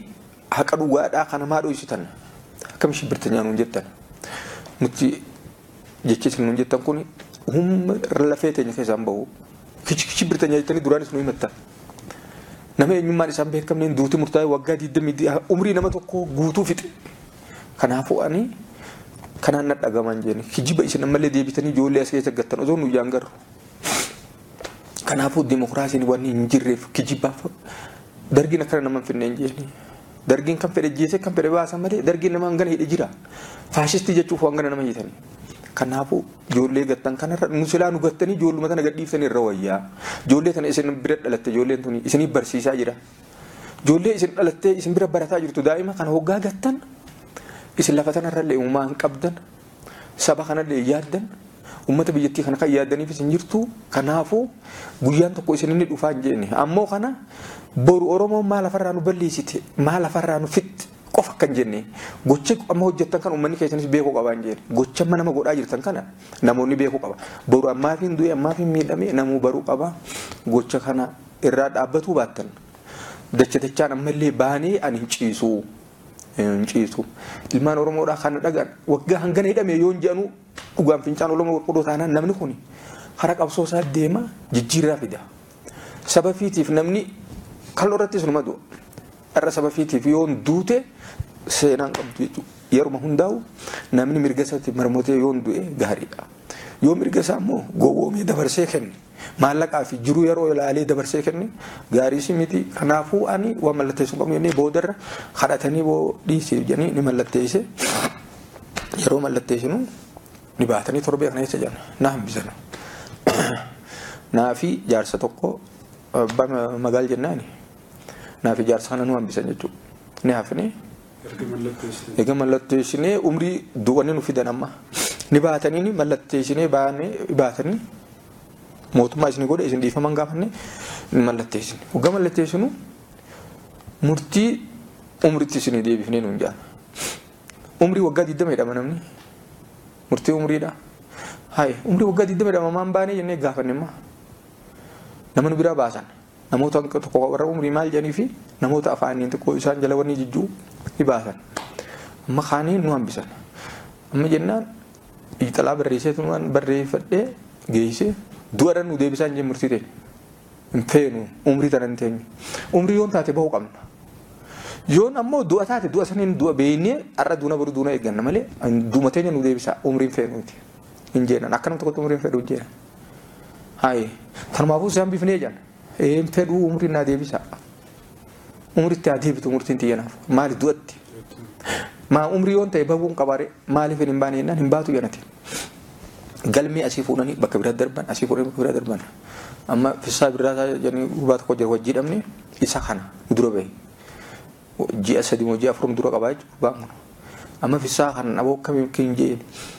haqa dhugaadhaa kana maa dhoysitan akkam shibbirtanyaan nuun jettan nuti jechisin nuun jettan kun humna lafee teenya keessaan bahu shibbirtanyaa jettanii duraanis nu himattan nama eenyummaan isaan beekamneen duuti murtaa'e waggaa digdamii umrii nama tokko guutuu fixe kanaafuu ani kanaan na dhagaman jeeni kijiba isin ammallee deebitanii ijoollee as keessa gattan osoo nu ijaan garru kanaafuu dimokiraasiin waan hin jirreef kijibaaf dargiin akkana nama hin finneen jeeni dargiin kan fedhe jeese kan fedhe baasan malee dargiin nama hangana hidhe jira faashistii jechuuf hangana nama hiitanii kanaafuu ijoollee gattan kanarra nu silaa nu gattanii ijoolluma tana gadhiiftanii irra wayyaa ijoollee tana isin bira dhalatte ijoolleen tuni isinii barsiisaa jira ijoollee isin dhalattee isin bira barataa jirtu daa'ima kana hoggaa gattan isin lafa tanarrallee uumaa hin qabdan saba kanallee yaaddan ummata biyyattii kana kan yaaddaniif isin jirtu kanaafuu guyyaan tokko isin inni dhufaa hin jenne ammoo kana boru oromoo maal lafarraa nu balleessite maal lafarraa nu fitte qofa kan jenne gocha amma hojjettan kan ummanni keessanis beekuu qabaa hin jenne gocha amma nama godhaa jirtan kana namoonni beekuu qaba boru ammaafiin du'e ammaafiin miidhame namuu baruu qaba gocha kana irraa dhaabbatuu baattan dacha dachaan ammallee baanee ani hin ciisuu hin ciisu ilmaan oromoodhaa kana dhagan waggaa hangana hidhame yoo hin jedhanu dhugaan fincaan oromoo qulqulluu taanaan namni kun hara qabsoo isaa deema jijjiirraa fida saba fiitiif namni kalloo irrattis numa du'a irra saba fiitiif yoo duute seenaan qabdu jechuudha yeruma hundaa'u namni mirga isaatti marmotee yoo du'e gaariidha yoo mirga isaa immoo gowwoomee dabarsee kenne maallaqaa fi jiruu yeroo ilaalee dabarsee kenne gaarii si miti kanaafuu ani waan mallatteessu qabu jennee boodarra kadhatanii boo dhiisee jedhanii ni mallatteesse yeroo mallatteessinu ni baatanii torbee kana keessa jiran na hambisan naa fi jaarsa tokko magaal jennaani naa fi jaarsa kana nu hambisan jechuudha ni hafne eega mallatteessinee umrii du'anii nu fidan amma ni baatanii ni mallatteessinee baanee baatanii mootummaa isin godhe isin dhiifaman gaafanne mallatteessine waggaa mallatteessinu murtii umritti isin deebifnee nuun jaan umrii waggaa digdama jedhama namni murtii umriidha hay umrii waggaa digdama jedhama maan baanee jennee gaafanne amma nama nu biraa baasan namoota tokko warra umrii maal jedhanii fi namoota afaaniin xiqqoo isaan jala wanni jijjuu ni baasan amma kaanii nu hambisan amma jennaan ixalaa barreessee tunumaan barreeffadhee geessee du'aadhaan nu deebisaan jee murtii ta'e hin feenu umrii tanan teenye umrii yoon taate bahuu qabna yoon ammoo du'a taate du'a saniin du'a beeynee har'a duuna boru duuna eegganna malee duuma teenya nu deebisaa umriin feenuuti hin jeenan akka nama tokkotti umriin fedhu jeena haye tanumaafuu isaan bifnee jaan een fedhuu umriin naa deebisaa umritti haa deebitu umritiin tiyyanaaf maali du'atti maa umrii yoon ta'e bahuun qabaare maaliif hin baane jennaan hin baatu jedhate galmee asii fuudhanii bakka biraa darban asii fuudhanii bakka biraa darban amma fissaa biraa jedhanii gurbaa tokko jira wajjii dhabne isa kana dura bahe ji'a sadii moo ji'a afurum dura qabaa jechuudha gurbaan kun amma fissaa kana dhaboo akkamiin kiin jeen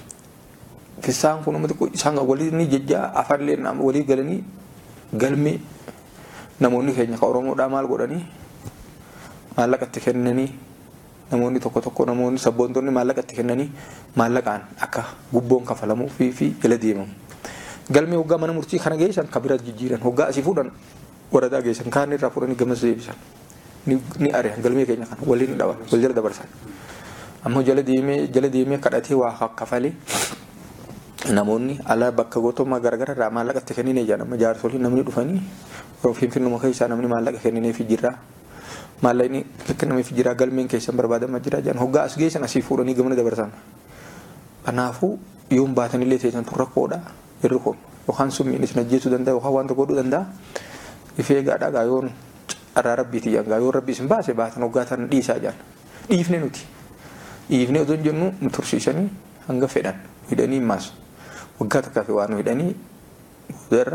fissaan kun ummati isaan walii ni jejjaa afaanlee walii galanii galmee namoonni keenya ka oromoodhaa maal godhanii maallaqatti kennanii namoonni tokko tokko namoonni sabboontonni maallaqatti kennanii maallaqaan akka gubboon kafalamuu fi fi jala deemamu galmee hoggaa mana murtii kana geessan ka bira jijjiiran hoggaa asii fuudhan waradaa geessan kaan irraa fuudhanii gamas deebisan ni ari'an galmee keenya kana waliin dhaba wal jala dabarsan ammoo jala deemee jala deemee kadhatee waa kafalee namoonni ala bakka gootummaa garagara irraa maallaqatti kennine jedhan amma jaarsolii namni dhufanii finfinnuma keessaa namni maallaqa kenninee fi jirraa maallaqni kennamee fi jiraa galmeen keessan barbaadama jira jedhan hoggaa as geessan asii fuudhanii gamana dabarsan kanaafuu yoon baatanillee teessan tun rakkoodha irri kun yookaan summiin isin ajjeesuu danda'a yookaan wanta godhuu danda'a ifee gaadhaa gaa yoon carraa rabbiiti jedhan gaa yoon rabbi isin baase baatan hoggaa tan dhiisaa jedhan dhiifne nuti dhiifne otoo hin jennu nu tursiisanii hanga fedhan hidhanii maasu waggaa takkaa fi waan hidhanii boodarra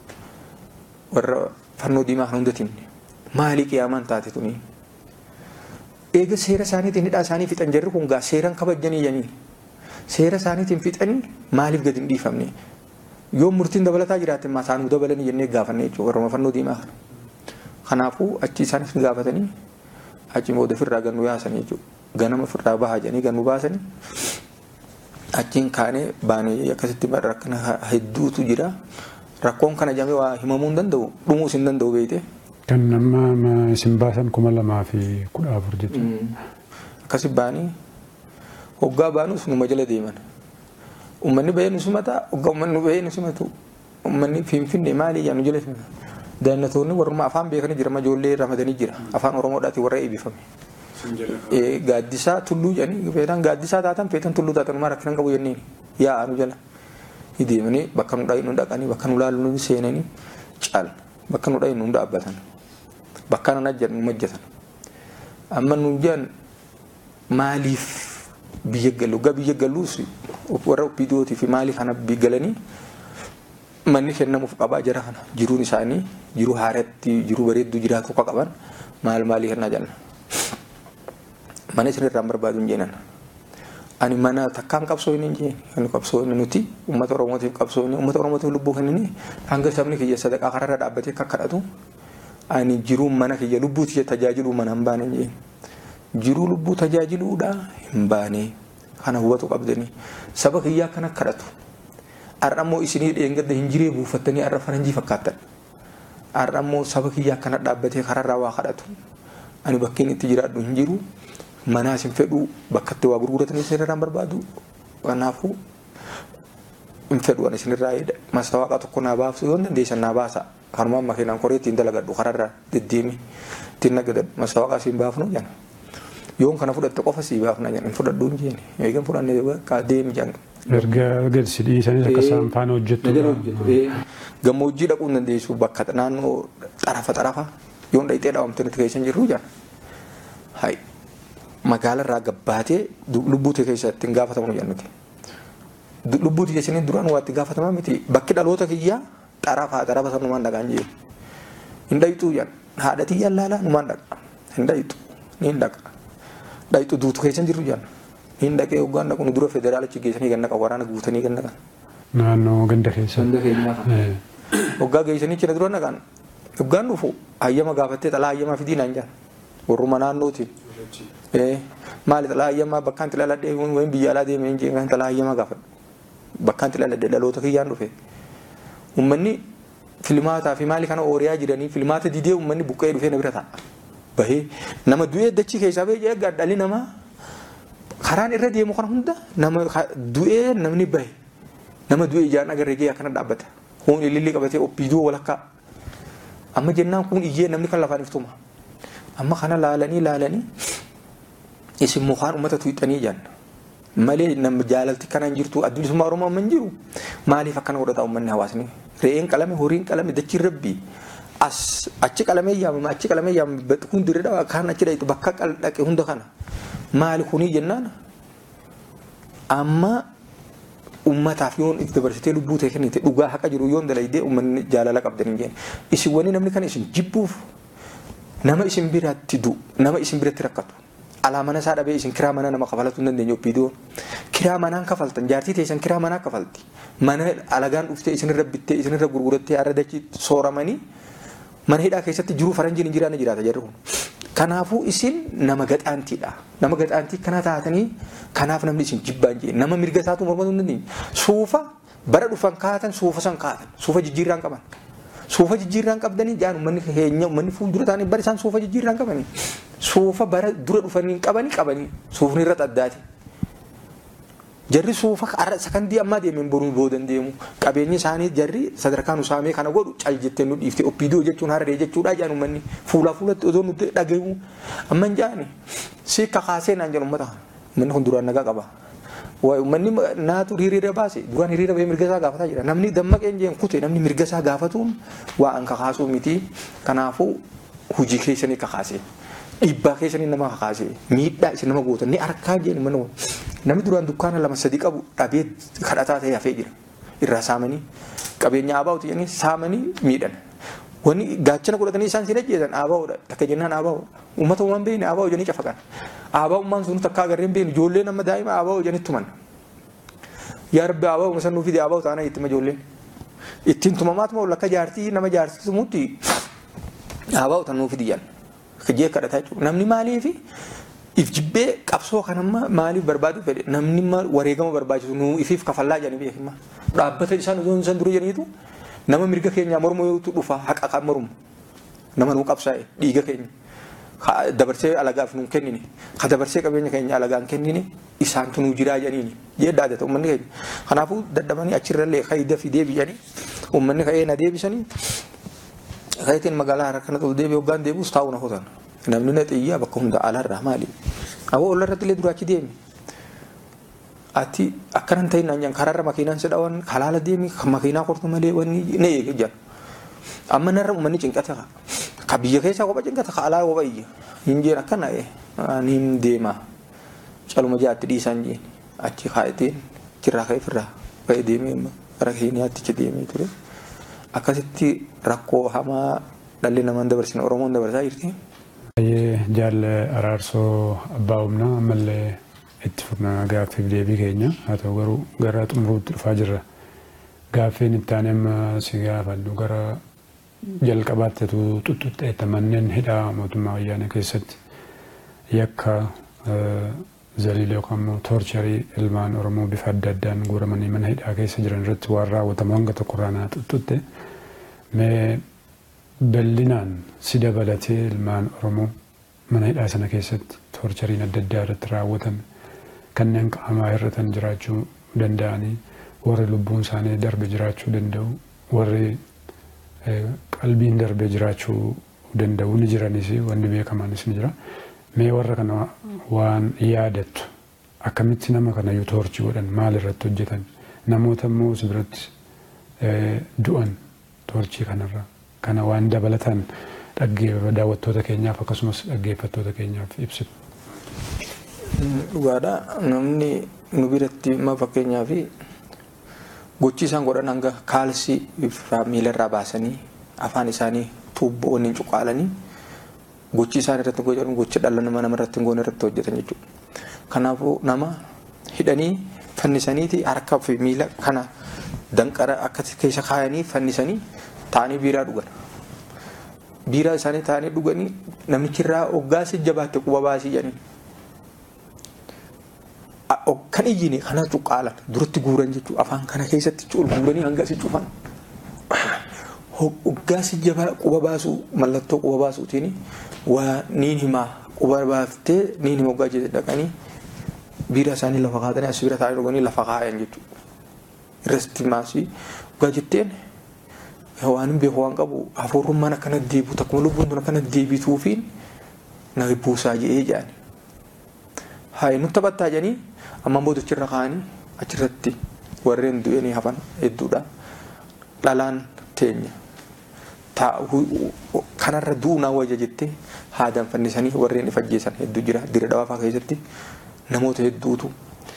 warra fannoo diimaa kan hundatiin maalii qiyaamaan taate tuni eega seera isaaniitiin hidhaa isaanii fixan jarri kun gaa seeran kabajanii janii seera isaaniitiin fixanii maaliif gadi hin dhiifamne yoo murtiin dabalataa jiraatte maasaanuu dabalanii jennee gaafanne jechuudha warra fannoo diimaa kana kanaafuu achi isaanis gaafatanii achi booda firraa gannu yaasan jechuudha ganama firraa bahaa jedhanii gannu baasanii achiin kaanee baanee akkasitti rakkina hedduutu jira rakkoon kana jamee waa himamuu hin danda'u dhumuus hin danda'u beekte Kan nama simbaasan kuma lamaa fi kudha afur jechuudha. Akkasi baanii hoggaa baanus numa jala deeman. Uummanni bahee nu simata hoggaa uummanni bahee nu simatu uummanni Finfinnee maali yaa nu jala simata. Daannatoonni warruma afaan beekanii jira ijoollee ramadanii jira afaan Oromoodhaati warra eebbifame. Gaaddisaa tulluu jedhanii feetan gaaddisaa taatan feetan tulluu taatan maal rakkinan qabu jenneen yaa nu jala. Deemanii bakka nu dhayin nu dhaqanii bakka nu laalu nu seenanii caal bakka nu dhayin nu dhaabbatan bakka nan ajjan nu majjatan amma nu jaan maaliif biyya galu ga biyya galuus warra biidootii fi maaliif kana bigalanii manni kennamuuf qabaa jira kana jiruun isaanii jiru haaratti jiru bareeddu jiraatu akka qaban maal maalii kenna janna mana isinirraan barbaadu hin jeenan. Ani mana takkaan qabsoo hin jeen kan qabsoo nuti uummata Oromootiif qabsoo uummata Oromootiif lubbuu kennanii hanga sabni kiyya sadaqaa kararra dhaabbatee akka kadhatu ani jiruu mana kiyya lubbuuti tajaajiluu mana hin baane jeen jiruu lubbuu tajaajiluudha hin baane kana hubatu qabdanii saba kiyya akkana kadhatu ar'ammoo isinii dheengadda hin jiree buufattanii ar'a faranjii fakkaatan ar'ammoo saba kiyya akkana dhaabbatee kararraa waa kadhatu ani bakkeen itti jiraadhu hin jiru. Mana isin fedhu bakka itti waa gurguratanii isinirraan barbaadu kanaafuu hin fedhu ani isinirraa mastawaaqa tokko naa baafsu yoo dandeessan naa baasa kanumaan makiinaan koree ittiin dalagadhu kararraa deddeemi ittiin nagadadhu mastawaaqa isin baafnu jana yoon kana fudhatte qofa sii baafna jana hin fudhadhu hin jeeni eegan fudhanne bakka deemi jana. Erga gadsi dhiisanii akka isaan faana hojjettu. Gammoojjii dhaquu hin dandeessu bakka naannoo xarafa xarafa yoon dhayitee dhaawamte nuti keessan jirru jana. Hayi. Magaalaa irraa gabbaatee lubbuutii keessatti hin gaafatamu jennuti. Lubbuutii keessanii duraan waatti gaafatamaa miti bakki dhaloota kiyyaa xarafa xarafa sanumaan dhaqaan jiru. Hin dhayituu jan haadhatii yallaala numaan dhaqa hin dhayitu ni hin dhaqa dhayitu duutu keessan jirru jan hin dhaqee hoggaan dhaqu nu dura federaalichi geessanii ganna qabu waraana guutanii ganna kan. Naannoo ganda keessa. Ganda keenya hoggaa geessanii cina dura dhaqan hoggaan dhufu hayyama gaafattee xalaa hayyamaa fidii naan jaan warruma naannootiin. Maali xalaa hayyamaa bakkaan itti laladhee wayin biyya alaa deemee hin kan xalaa hayyamaa gaafadhu bakkaan itti laladhee dhaloota kiyyaan dhufe uummanni filmaataa fi maali kana ooriyaa jiranii filmaata didee uummanni buqqee dhufee na bira ta'a bahee nama du'ee dachii keessaa bahee eeggaa dhalli namaa karaan irra deemu kana hunda nama du'ee namni bahe nama du'ee ijaan agarree gee akkana dhaabbata kun ilillii qabatee oppiiduu walakkaa amma jennaan kun iyyee namni kan lafaan iftuma amma kana laalanii laalanii isin mukaan uummata tuuxanii jaan malee nama jaalalti kanaan jirtu addunyummaa Oromoo amma hin jiru maaliif akkana godhata uummanni hawaasni re'een qalame horiin qalame dachiin rabbii as achi qalamee yaamama achi qalamee yaamama hundi irra kan achi dhayitu bakka dhaqe hunda kana maali kunii jennaan amma uummataaf yoon itti dabarsitee lubbuu ta'e kennite dhugaa haqa jiru yoon dalaydee uummanni jaalala qabdanii jeen isin wani namni kana isin jibbuuf nama isin biratti du nama isin biratti rakkatu alaa mana isaa dhabee isin kiraa mana nama kafalatu hin dandeenye oppiidoo kiraa manaan kafaltan jaartii teessan kiraa manaa kafalti mana alagaan dhuftee isinirra bittee isinirra gurgurattee arra dachii sooramanii mana hidhaa keessatti jiru faranjiin hin jiraanne jiraata jedhu kanaafuu isin nama gaxaantiidha nama gaxaantii kana taatanii kanaaf namni isin jibbaan jee nama mirga isaatu mormatu hin dandeenye suufa bara dhufan kaatan suufa san kaatan suufa jijjiirraan qaban suufa jijjiirraan qabdanii jaan uummanni keenya uummanni fuuldura taa'anii bara isaan suufa jijjiirraan qabanii suufa bara dura dhufanii qabanii qabanii suufni irra xaddaati jarri suufa arra sakandii ammaa deemeen boruu boodan deemu qabeenyi isaanii jarri sadarkaan usaamee kana godhu cal jettee nu dhiifte oppiidoo jechuun harree jechuudha jaan uummanni fuulaa fuulatti osoo nuti dhagayu amma hin jaani si kakaasee naan jedhu uummata uummanni kun duraan nagaa qaba uummanni naatu hiriira baase duraan hiriira bahee mirga isaa gaafataa jira namni dammaqeen jeen kute namni mirga isaa gaafatuun waa an kakaasuu miti kanaafuu hojii keessanii kakaasee dhiibbaa keessanii nama kakaasee miidhaa isin nama gootan ni harkaa jeen mana namni duraan dukkaana lama sadii qabu dhabee kadhataa ta'ee hafee jira irraa saamanii qabeenya abaa'uti jedhanii saamanii miidhan wani gaachana godhatanii isaan siin ajjeesan abaa'uudha takka jennaan abaa'uudha uummata uumaan beekne abaa'u jedhanii cafaqan abaa'ummaan sun takka agarreen beekne ijoollee nama daa'ima abaa'u jedhanii tuman yaa rabbi abaa'u masan nuuf fide abaa'u taanaa ittima ijoolleen ittiin tumamaatuma ol akka jaartii nama jaartii tumutti abaa'u tan nuuf fidiyyan kajee kadhataa jechuudha namni maaliifi if jibbee qabsoo kanamma maaliif barbaadu fedhe namni wareegama barbaachisu nu ifiif kafallaa jedhanii beekima dhaabbata isaan osoo isaan dura jedhaniitu nama mirga keenyaa mormu yoo dhufa haqa kan mormu nama nuu qabsaa'e dhiiga keenya dabarsee alagaaf nuun kennine ka dabarsee qabeenya keenya alagaan kennine isaantu nuu jiraa jedhaniini jedhaa dha uummanni keenya kanaafuu dadhabanii achirrallee kayda fidee biyyanii uummanni ka'ee na deebisanii kayitiin magaalaa harka kana ol deebi'ee hoggaan deebi'us taa'u na hotan namni na xiyyaa bakka hunda alaarraa maali awwa ollarratti illee duraachi deemi ati akkanan ta'in naan karaarra makiinaan si dhawan kalaala deemi makiinaa kortu malee wanni na eege jedhan amma narra uummanni cinqate ka biyya keessaa kopha cinqate ka alaa kopha iyya hin jeen akkana niin deema caluma jaatti dhiisaan jeen achi kaa'itiin jirraa ka'e firraa ka'e deemee gara keeniyaatti achi deemee ture akkasitti rakkoo hamaa dhalli namaan dabarsine oromoon dabarsaa jirti. Jaalle araarsoo abbaa humnaa ammallee itti fufnaa gaaffiif deebii keenya haa ta'u garuu gara xumuruutti dhufaa jirra. Gaaffiin itti aanee amma si gaafadhu gara jalqabaattetu xuxuxxeetta manneen hidhaa mootummaa wayyaanee keessatti yakka zaliila yookaan immoo toorcharii ilmaan oromoo bifa adda addaan guuramanii mana hidhaa keessa jiran irratti waan raawwatamu hanga tokkorraa naa xuxuxxe mee bal'inaan si dabalatee ilmaan oromoo mana hidhaa sana keessatti toorchariin adda addaa irratti raawwatame kanneen qaamaa hir'atan jiraachuu danda'anii warri lubbuun isaanii darbe jiraachuu danda'u warri qalbiin darbe jiraachuu danda'u ni jiranis wanni beekamaanis ni jira. Mee warra kana waan yaadattu akkamitti nama kana yoo toorchi godhan maal irratti hojjetan namoota immoo si biratti du'an toorchii kanarra kana waan dabalatan daawwattoota keenyaaf akkasumas dhaggeeffattoota keenyaaf ibsitu. Dhugaadha namni nu biratti ma fakkeenyaa fi gochi isaan godhan hanga kaalsii miilarraa baasanii afaan isaanii tuubboonni cuqaalanii gochi isaan irratti godhan gochi dhala nama namarratti hin goone irratti hojjetan jechuudha. Kanaafuu nama hidhanii fannisaniiti harkaa fi miila kana danqara akka keessa kaayanii fannisanii taa'anii biiraa dhugan. Biiraa isaanii taa'anii dhuganii namichirraa hoggaasi jabaatte quba baasii jedhanii. Kan iyyine kana cuqqaalan duratti guuran jechuudha afaan kana keessatti ol guuranii hanga si cufan. Hoggaasi jabaa quba baasuu mallattoo quba baasuutiin waa niin himaa quba baaftee niin hima hoggaa jedhe dhaqanii biiraa isaanii lafa kaatanii as bira taa'anii dhuganii lafa kaayan jechuudha. Irratti maasii hoggaa jetteen waan beeku waan qabu hafuurummaan akkana deebi'u takkuma lubbuun tun akkana deebituufiin na buusaa jedhee jedhani. Haa nutti taphattaa jedhanii amma booda achirra kaa'anii achirratti warreen du'anii hafan hedduudha. Dhalaan teenya kanarra du'uunaa wayya jettee haadaan fannisanii warreen ifajjeessan hedduu jira. Dira dhawaafaa keessatti namoota hedduutu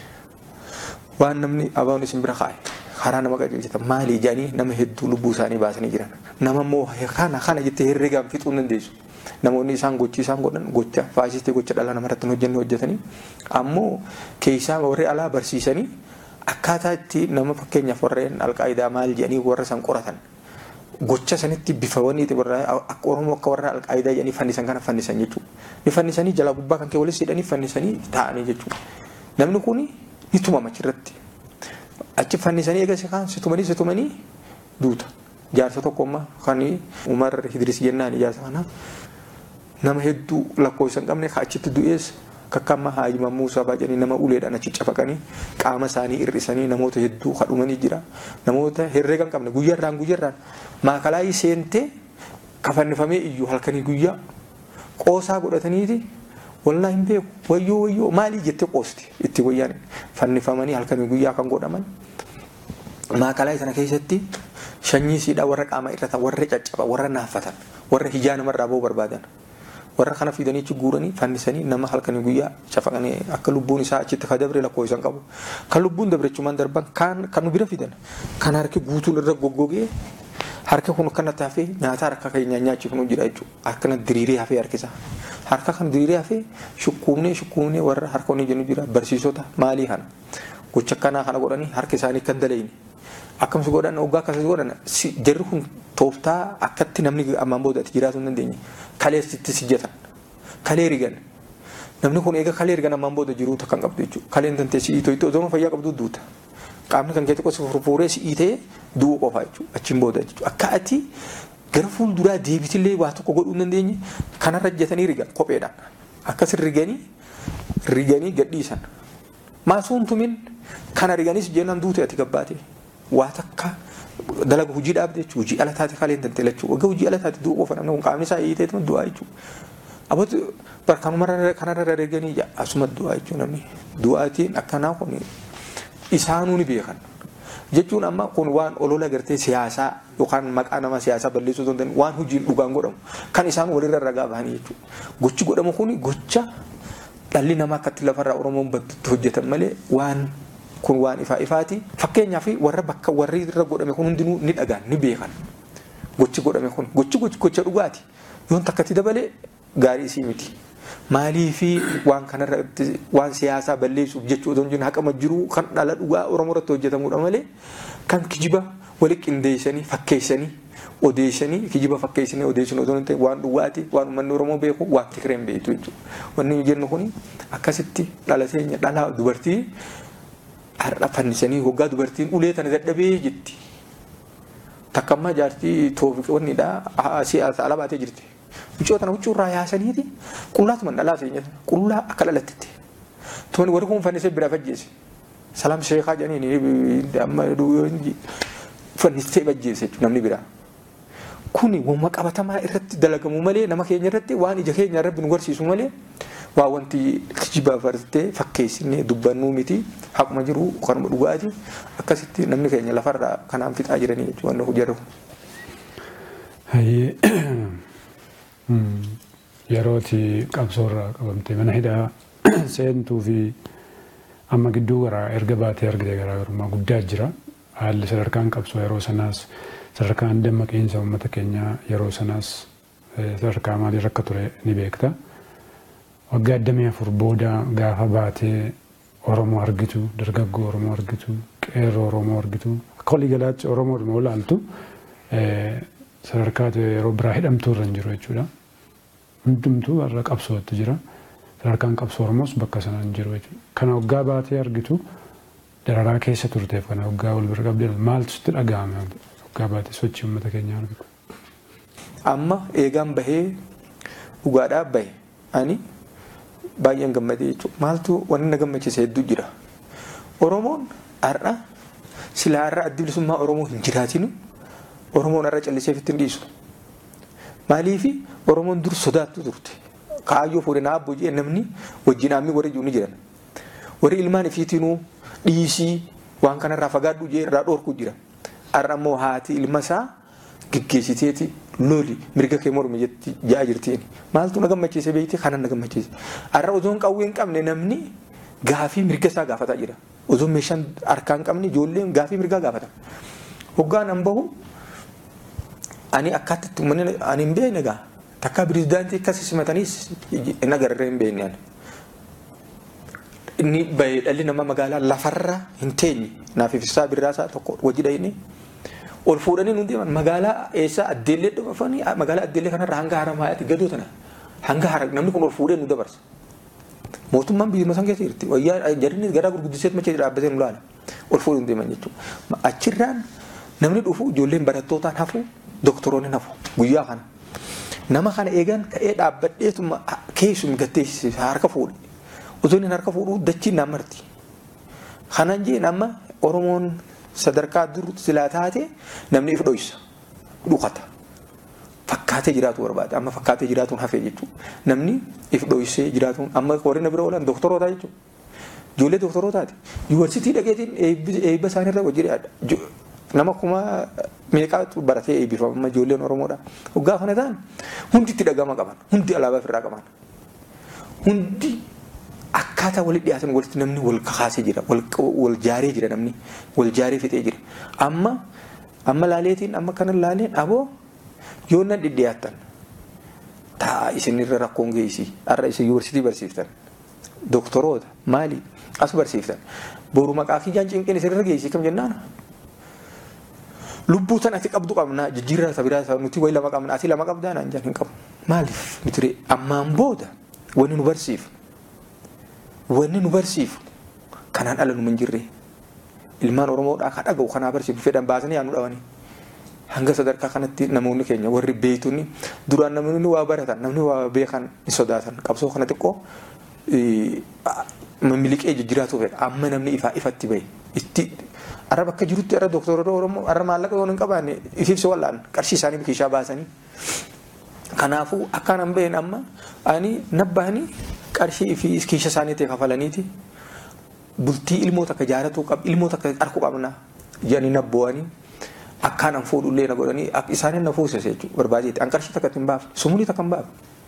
waan namni abaan isin bira kaa'e karaa nama qajeelchata maalii jedhanii nama hedduu lubbuu isaanii baasanii jiran. Nama immoo kana kana jettee herregaan fixuu hin dandeessu. Namoonni isaan gochi isaan godhan gocha faasistee gocha dhala namarratti hojjenne hojjetanii ammoo keessaa warri alaa barsiisanii akkaataa itti nama fakkeenyaaf warreen alqaayidaa maal jedhanii warra san qoratan gocha sanitti bifa waniiti warra akka oromoo akka warra alqaayidaa jedhanii fannisan kana fannisan jechuudha. Ni fannisanii jala gubbaa kan kee walis jedhanii fannisanii taa'anii jechuudha. Namni kun ni tumama achirratti. Achi fannisanii eegasi kaan situmanii situmanii duuta. Jaarsa tokkommaa kan Umar Idris jennaan jaarsa kana nama hedduu lakkoofsa hin qabne achitti du'ees kakkamma Haaji Muusaa baajanii nama uleedhaan achi cafaqanii qaama isaanii irrisanii namoota hedduu kadhumanii jira. Namoota herreega hin qabne guyyaarraan guyyaarraan maakalaayii seentee kafannifamee iyyuu halkanii guyyaa qoosaa godhataniiti wallaa hin beeku wayyoo wayyoo maalii jettee qoosti itti wayyaan fannifamanii halkanii guyyaa kan godhaman maakalaayii sana keessatti shanyii siidhaa warra qaama irratan warra caccaba warra naaffatan warra hijaa namarraa ba'uu barbaadan. Warra kana fidanii achi guuranii fannisanii nama halkanii guyyaa cafaqanii akka lubbuun isaa achitti ka dabre lakkoofsa hin qabu. Kan lubbuun dabrechumaan darban kan kan nu bira fidan kan harki guutuun irra goggogee harka kun akkana taafee nyaata harka keenya nyaachiif nu jira jechuudha. Akkana diriiree hafee harkisa. Harka kan diriiree hafee shukkuumnee shukkuumnee warra harka inni jennu jira barsiisota maalii kana gocha kanaa kana godhanii harka isaanii kan dalayni. Akkamsi godhan hoggaa akkasii godhan jarri kun tooftaa akkatti namni ammaan booda itti jiraatu hin dandeenye. Kaleessitti sijjatan kalee rigan namni kun eega kalee rigan ammaan booda jiruuta kan qabdu jechuudha. Kaleen tantee si'iitoo itti osoo fayyaa qabdu duuta qaamni kan kee tokko furfuuree si'iitee du'uu qofa jechuudha achiin booda jechuudha. Akka ati gara fuulduraa deebitillee waa tokko godhuu hin dandeenye kanarra ejjatanii rigan kopheedhaan akkas riganii riganii gadhiisan maasuun tumin kana riganis jeenan duute ati gabbaate waa takka dalaga hojii dhaabde jechuudha hojii ala taate kaleen tantee jechuudha waggaa hojii ala taate du'uu qofa namni qaamni isaa hiitee du'aa jechuudha abbooti barkaanuma kanarra riganii asuma du'aa jechuudha namni du'aatiin akkanaa kun isaanuu ni beekan jechuun amma kun waan olola gartee siyaasaa yookaan maqaa nama siyaasaa balleessuu danda'an waan hojiin dhugaan godhamu kan isaan walirra ragaa bahanii jechuudha gochi godhamu kun gocha dhalli namaa akkatti lafarraa Oromoon baddutti hojjetan malee waan kun waan ifaa ifaati fakkeenyaaf warra bakka warri irra godhame kun hundinuu ni dhagaan ni beekan gochi godhame kun gochi gocha dhugaati yoon takkatti dabalee gaarii isii miti maalii fi waan kanarratti waan siyaasaa balleessuuf jechuudha don haqa majjiru kan dhala dhugaa Oromoo irratti hojjetamudha malee kan kijiba wali qindeessanii fakkeessanii odeessanii kijiba fakkeessanii odeessanii otoo hin ta'in waan dhugaati waan uummanni Oromoo beeku waan tikireen beektu jechuudha wanni jennu kuni akkasitti dhala seenya dhala dubartii har'a fannisanii hoggaa dubartiin ulee tana dadhabee jetti takkammaa jaartii toofiqoonnidha siyaasa ala baatee jirti Ucoo tana ucuu irraa yaasaniiti qullaatuma dhalaa seenya qullaa akka dhalattitti tuman warri kun fannisee bira fajjeese salaam sheekaa jedhanii amma fannistee fajjeese namni biraa kuni wamma qabatamaa irratti dalagamu malee nama keenya irratti waan ija keenya irratti nu garsiisu malee waa wanti kijiba fartee fakkeessinee dubbannuu miti haquma jiru kanuma dhugaati akkasitti namni keenya lafarraa kanaan fixaa jiranii jechuudha wanni hojjetu. Yerooti qabsoorraa qabamtee mana hidhaa seentuu fi amma gidduu garaa erga baatee argite garaagarummaa guddaa jira haalli sadarkaan qabsoo yeroo sanaas sadarkaan dammaqiinsa uummata keenyaa yeroo sanaas sadarkaa maalii akka ture ni beekta waggaa digdamii afur booda gaafa baatee Oromoo argitu dargaggoo Oromoo argitu qeerroo Oromoo argitu akka walii galaatti Oromoo dhuma olaaltu sadarkaa yeroo biraa hidhamtuu irra hin jiru jechuudha. Hundumtuu irra qabsootti jira. Sadarkaan qabsoo Oromoos bakka sanaan hin jiru jechuudha. Kana waggaa baatee argitu dararaa keessa turteef kana waggaa wal bira qabdee maaltu sitti dhaga'ame waggaa baatee sochii uummata keenyaa argitu. Amma eegaan bahee dhugaadhaaf bahe ani baay'een gammadee jechuudha. Maaltu wanni na gammachiise hedduu jira. Oromoon har'a silaa har'a addi bilisummaa Oromoo hin jiraatinu Oromoon har'a callisee fittiin dhiisu. Maaliifi Oromoon dur sodaattu turte. Kaayyoo fuudhinaa abboo jee namni wajjin ammii warri jiru ni jiran. Warri ilmaan ifiitinuu dhiisii waan kanarraa fagaadhu jee irraa dhoorku jira. Har'a ammoo haati ilma isaa geggeessiteeti loli mirga kee mormi jetti ja'a jirtiin. Maaltu na gammachiise beekte kanan na gammachiise. Har'a ozoon qawwee hin qabne namni gaafii mirga isaa gaafataa jira. Ozoon meeshaan harkaa hin qabne ijoolleen gaafii mirgaa gaafata. Hoggaan an bahu ani akkatti uummanni ani hin beekne gaa takka pirezidaantii akkasii simataniis hin agarree hin beekne ani. Inni bahee dhalli namaa magaalaa lafarra hin teenye naaf ibsaa birraasaa tokko wajji dhayne ol fuudhanii nuti deeman magaalaa eessaa addeellee dhufanii magaalaa addeellee kanarra hanga Haramaayaatti gadoo tana hanga hara namni kun ol fuudhee nu dabarsa. Mootummaan biyya san keessa jirti wayyaa jarri garaa gurguddiseet macha dhaabbatee nu laala ol fuudhee nu deeman jechuudha. Achirraan namni dhufu ijoolleen barattootaan hafu doktoroonni hafu guyyaa kana nama kana eegan ka'ee dhaabbadheetuma keessum gatteessise harka fuudhe osoo inni harka fuudhu dachiin nama marti. Kanaan jee nama Oromoon sadarkaa dur silaa taate namni if dhoysa dhukata fakkaatee jiraatu barbaada amma fakkaatee jiraatuun hafee jechuudha. Namni if dhoysee jiraatuun amma warri na bira oolan doktoroota jechuudha. Ijoollee doktorootaati. Yuunivarsiitii dhaqeetiin eebba isaaniirra hojii nama kuma meeqaatu baratee eebbifama ijoolleen Oromoodha. Hoggaa kana ta'an hundi itti dhagama qaban hundi alaabaa ofirraa qaban hundi akkaataa walitti dhiyaatan walitti namni wal kakaasee jira wal jaaree jira namni wal jaaree fixee jira. Amma amma laaleetiin amma kana laaleen aboo yoo nan dhidhiyaattan taa isinirra rakkoon geessii har'a isin yuunivarsiitii barsiiftan doktoroota maali as barsiiftan boru maqaa kiyyaan cinqeen isinirra geessii kam jennaan. Lubbuu tan ati qabdu qabna jijjiirraa sabiraa nuti wayi lama qabna ati lama qabdaa naan jaan hin qabu. Maaliif nuti ammaan booda wanni nu barsiifu wanni nu barsiifu kanaan ala nu hin jirre ilmaan Oromoodhaa ka dhaga'u kanaa barsiifu fedhan baasanii yaa nu dhawanii hanga sadarkaa kanatti namoonni keenya warri beeytuun duraan namoonni waa baratan namni waa beekan ni sodaatan qabsoo kana xiqqoo miliqee jijjiiraatu fedha amma namni ifaa ifatti bahe itti arra bakka jirutti arra doktorota Oromoo arra maallaqa yoo hin qabaanne ifiifse wallaan qarshii isaanii bikishaa baasanii kanaafuu akkaan an baheen amma ani nabbaanii qarshii fi kiisha isaanii ta'e kafalaniiti bultii ilmoota akka jaaratu qab ilmoota akka arku qabna jedhanii nabbo'anii akkaan an fuudhullee na godhanii isaanii na fuusise jechuudha barbaadeetti an qarshii takka hin baafne sumulii takka hin baafne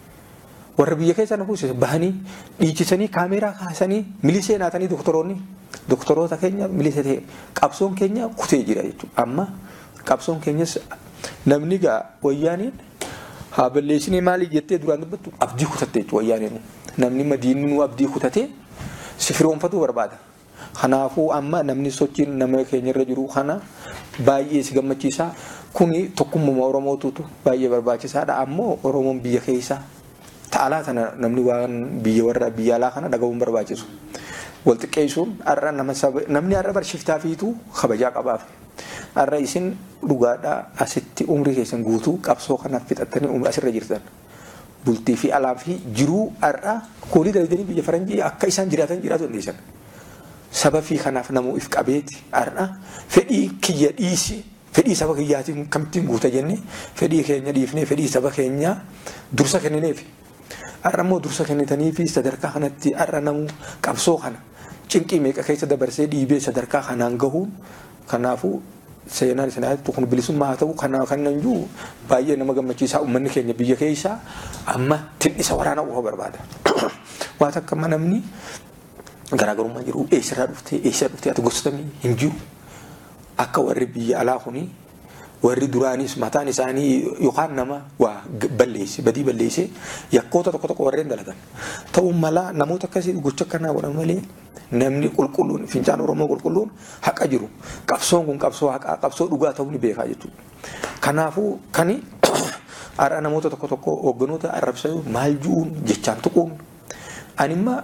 warra biyya keessa na fuusise bahanii dhiichisanii kaameeraa kaasanii milisee naatanii doktoroonni doktoroota keenya milisee ta'e qabsoon keenya kutee jira jechuudha amma qabsoon keenyas namni gaa wayyaaniin haa balleessinee maaliif jettee duraan dubbattu abdii kutatte jechuudha wayyaaniin namni madiinuu abdii kutatee sifiroonfatu barbaada kanaafuu amma namni sochiin nama keenyarra jiru kana baay'ee si gammachiisa kuni tokkummaa Oromootutu baay'ee barbaachisaadha ammoo Oromoon biyya keessa ta'alaa tana namni waan biyya warra biyya alaa kana dhagahuun barbaachisu wal xiqqeessuun arra nama namni arra barshiftaa fiitu kabajaa qabaaf arra isin dhugaadhaa asitti umrii keessan guutuu qabsoo kanaaf fixattanii umrii asirra jirtan bultii fi alaa fi jiruu arra koolii dalaganii biyya faranjii akka isaan jiraatan jiraatu dhiisan sababii kanaaf namuu if qabeeti arra fedhii kiyya dhiisi fedhii saba kiyyaatiin kamittiin guuta jenne fedhii keenya dhiifnee fedhii saba keenya dursa kennineef arra immoo dursa kennitanii fi sadarkaa kanatti arra namuu qabsoo kana cinqii meeqa keessa dabarsee dhiibee sadarkaa kanaan gahuun kanaafuu seenaan isaaniitti kun bilisummaa haa ta'u kana kanan jiru baay'ee nama gammachiisaa uummanni keenya biyya keessaa amma tinnisa waraana uffaa barbaada waa takka namni garaagarummaa jiru eessirraa dhuftee eessa dhuftee ati gosotamii hin jiru akka warri biyya alaa kuni warri duraanis mataan isaanii yookaan nama waa balleesse badii balleesse yakkoota tokko tokko warreen dalagan ta'uu mala namoota akkasii gocha kanaa godhan malee namni qulqulluun fincaan Oromoo qulqulluun haqa jiru qabsoon kun qabsoo haqaa qabsoo dhugaa ta'uu ni beekaa jechuudha kanaafuu kani ara namoota tokko tokko hogganoota arrabsuu maal ju'uun jechaan tuquun animma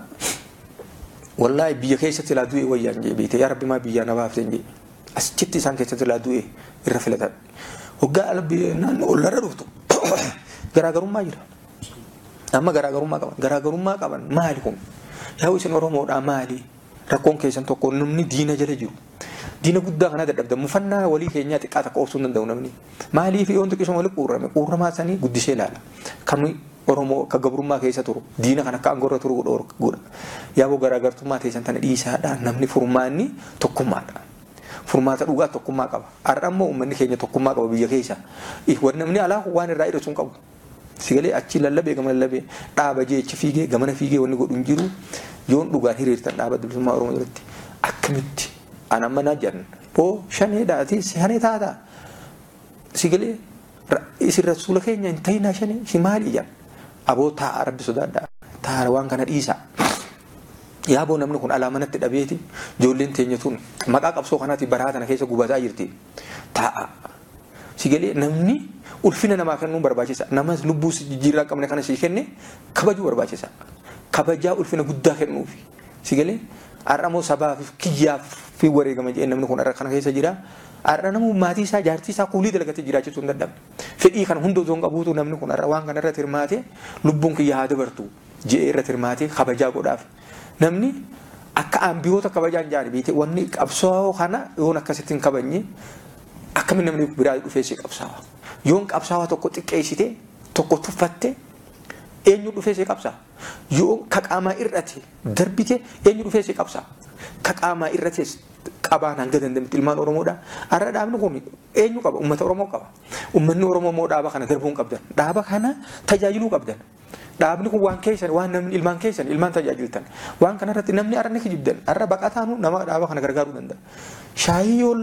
wallahi biyya keessatti laa du'e wayyaan jee beete yaa rabbi maa biyya na baafte jee asitti isaan keessatti laa du'e irra filatan hoggaa albi naannoo ollarra dhuftu garaagarummaa jira amma garaagarummaa qaban garaagarummaa qaban maali kun yaa isin Oromoodhaa maali rakkoon keessan tokko namni diina jala jiru diina guddaa kana dadhabdan mufannaa walii keenyaa xiqqaa takka obsuu hin danda'u namni maaliif yoon xiqqisuma walii quurrame quurramaa sanii guddisee ilaala kan Oromoo akka gabrummaa keessa turu diina kan akka angorra turu godha yaaboo garaagartummaa teessan tana dhiisaadha namni furmaanni tokkummaadha furmaata dhugaa tokkummaa qaba har'a immoo uummanni keenya tokkummaa qaba biyya keessa wanni namni alaa waan irraa hidhatu hin qabu sigalee achi lallabee gama lallabee dhaaba jeechi fiigee gamana fiigee wanni godhu hin jiru yoon dhugaan hiriirtan dhaaba bilisummaa Oromoo irratti akkamitti ana mana jan boo shanee daati shanee taata sigalee isin rasuula keenya hin ta'inaa shanee si maali jan aboo ta'a rabbi sodaadhaa ta'a waan kana dhiisa yaaboo namni kun alaa manatti dhabeeti ijoolleen teenya tun maqaa qabsoo kanaati baraa tana keessa gubataa jirti ta'a sigalee namni ulfina namaa kennuun barbaachisa namas lubbuu jijjiirraa qabne kana si kenne kabajuu barbaachisa kabajaa ulfina guddaa kennuufi sigalee har'a moo sabaa fi kiyyaaf fi wareegama jee namni kun har'a kana keessa jira har'a namu maatii isaa jaartii isaa kuulii dalagatee jiraachisuu hin dadhabne fedhii kana hunda osoo hin qabuutu namni kun har'a waan kana irratti hirmaatee lubbuun kiyya haa dabartu jee irratti hirmaatee kabajaa godhaaf namni akka ambiyoota kabajaan jaani beekte wanni qabsoo kana yoon akkasitti hin kabajne akkamiin namni biraa dhufee si qabsaawa yoon qabsaawa tokko xiqqeessite tokko tuffatte eenyu dhufee si qabsaa yoon ka qaamaa irratti darbite eenyu dhufee si qabsaa ka qaamaa irratti qabaan hanga dandamitti ilmaan Oromoodha har'a dhaabni kun eenyu qaba uummata Oromoo qaba uummanni Oromoo moo dhaaba kana darbuun qabdan dhaaba kana tajaajiluu qabdan dhaabni kun waan keessan waan namni ilmaan keessan ilmaan tajaajiltan waan kana irratti namni har'a ni kijibdan har'a baqataanu nama dhaaba kana gargaaruu danda'a shaayii yoo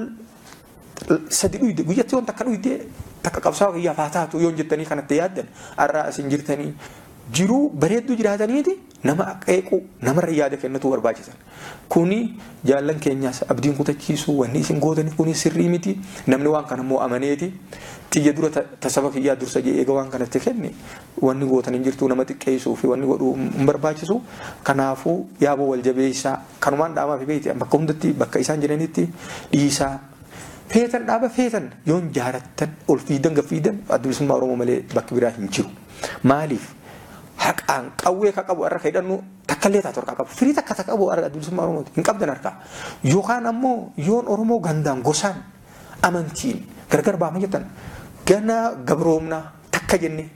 sadi dhuyde guyyatti yoon takka dhuyde takka qabsaa kiyyaa faataatu yoon jettanii kanatti yaaddan har'a asin jirtanii jiruu bareedduu jiraataniiti nama qeequ namarra yaada kennatu barbaachisan kuni jaallan keenyaas abdiin kutachiisu wanni isin gootani kuni sirrii miti namni waan kana immoo amaneeti xiyya dura tasaba kiyyaa dursa jee eega waan kanatti kenne wanni gootan hin jirtu nama xiqqeessuu fi wanni godhuu hin barbaachisu kanaafuu yaaboo wal jabeessaa kanumaan dhaamaa fi beekti bakka hundatti bakka isaan jiranitti dhiisaa feetan dhaaba feetan yoon jaarattan ol fiidan gafiidan addulisummaa Oromoo malee bakki biraa hin jiru. Maaliif haqaan qawwee ka qabu harka hidhannu takkallee taatu harka qabu firii takka takka qabu addulisummaa Oromooti hin qabdan harka yookaan ammoo yoon Oromoo gandaan gosaan amantiin gargar baafama jettan gana gabroomna takka jenne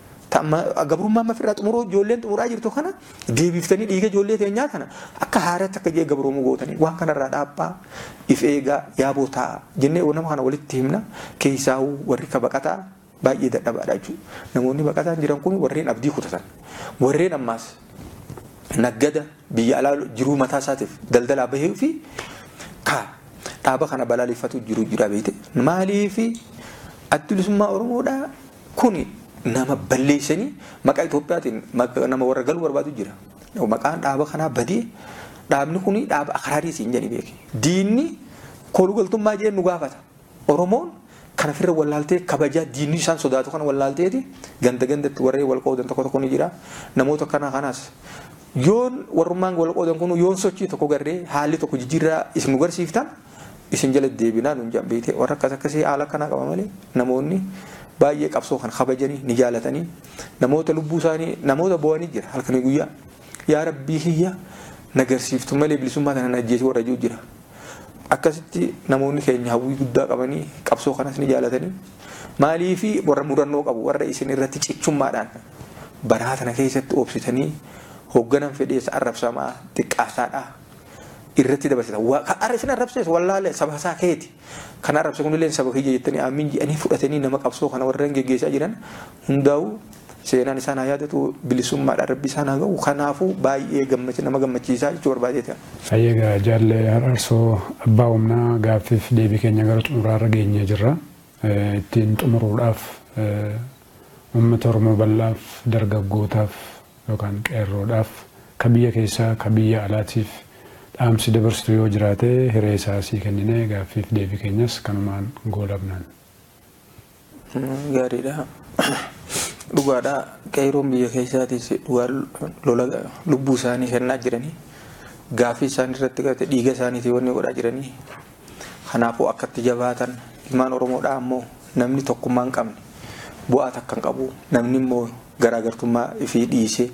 gabrummaa mafirraa xumuroo ijoolleen xumuraa jirtu kana deebiftanii dhiiga ijoollee teenyaa kana akka haaraatti akka jee gabroomuu gootanii waan kanarraa dhaabbaa if eegaa yaabootaa jennee nama kana walitti himna keessaawuu warri ka baqataa baay'ee dadhabaadha jechuudha. Namoonni baqataan jiran kun warreen abdii kutatan warreen ammaas naggada biyya alaa jiruu mataa isaatiif daldalaa bahee fi kaa dhaaba kana balaaleffatu jiru jira beekte maaliifi addulisummaa Oromoodhaa kuni nama balleessanii maqaa Itoophiyaatiin nama warra galuu barbaadu jira. Maqaan dhaaba kanaa badee dhaabni kuni dhaaba akraarii siin jedhanii beeki. Diinni kolugaltummaa jeen nu gaafata. Oromoon kana firra wallaaltee kabajaa diinni isaan sodaatu kana wallaalteeti ganda gandatti warree wal qoodan tokko tokko ni jira. Namoota kana kanaas yoon warrummaan wal qoodan kun yoon sochii tokko garree haalli tokko jijjiirraa isin nu garsiiftan isin jala deebinaa nuun jambeete warra akkas akkasii haala kanaa qaba malee namoonni baay'ee qabsoo kan kabajanii ni jaalatanii namoota lubbuu isaanii namoota bo'anii jira halkanii guyyaa yaa rabbii hiyya nagarsiiftu malee bilisummaa kana ajjeesuu warra jiru jira akkasitti namoonni keenya hawwii guddaa qabanii qabsoo kanas ni jaalatanii maalii fi warra murannoo qabu warra isin irratti cichummaadhaan baraa tana keessatti oobsitanii hoogganan fedheessa arrabsamaa xiqqaasaadhaa irratti dabarsita kan arrabsin arrabsees wallaalee saba isaa keeti kan arrabse kunillee saba kiyya jettanii aamin jedhanii fudhatanii nama qabsoo kana warreen geggeessaa jiran hundaa'u seenaan isaan haa yaadatu bilisummaadhaan rabbi isaan haa ga'u kanaafuu baay'ee gammachi nama gammachiisaa jechuu barbaadeeta. Fayyagaa jaallee har'arsoo abbaa humnaa gaaffiif deebii keenya gara xumuraarra geenyee jirra ittiin xumuruudhaaf uummata Oromoo bal'aaf dargaggootaaf yookaan qeerroodhaaf ka biyya keessaa ka biyya alaatiif dhaamsi dabarsitu yoo jiraate hiree isaa sii kennine gaaffiif deebii keenyas kanumaan goolabnaan. Gaariidha. Dhugaadha qeerroon biyya keessaatis dhugaa lola lubbuu isaanii kennaa jiranii gaaffii isaanii irratti gate dhiiga isaaniitii wanni godhaa jiranii kanaafuu akkatti jabaatan ilmaan Oromoodhaa ammoo namni tokkummaa hin qabne bu'aa takka hin qabu namni immoo garaagartummaa ifii dhiisee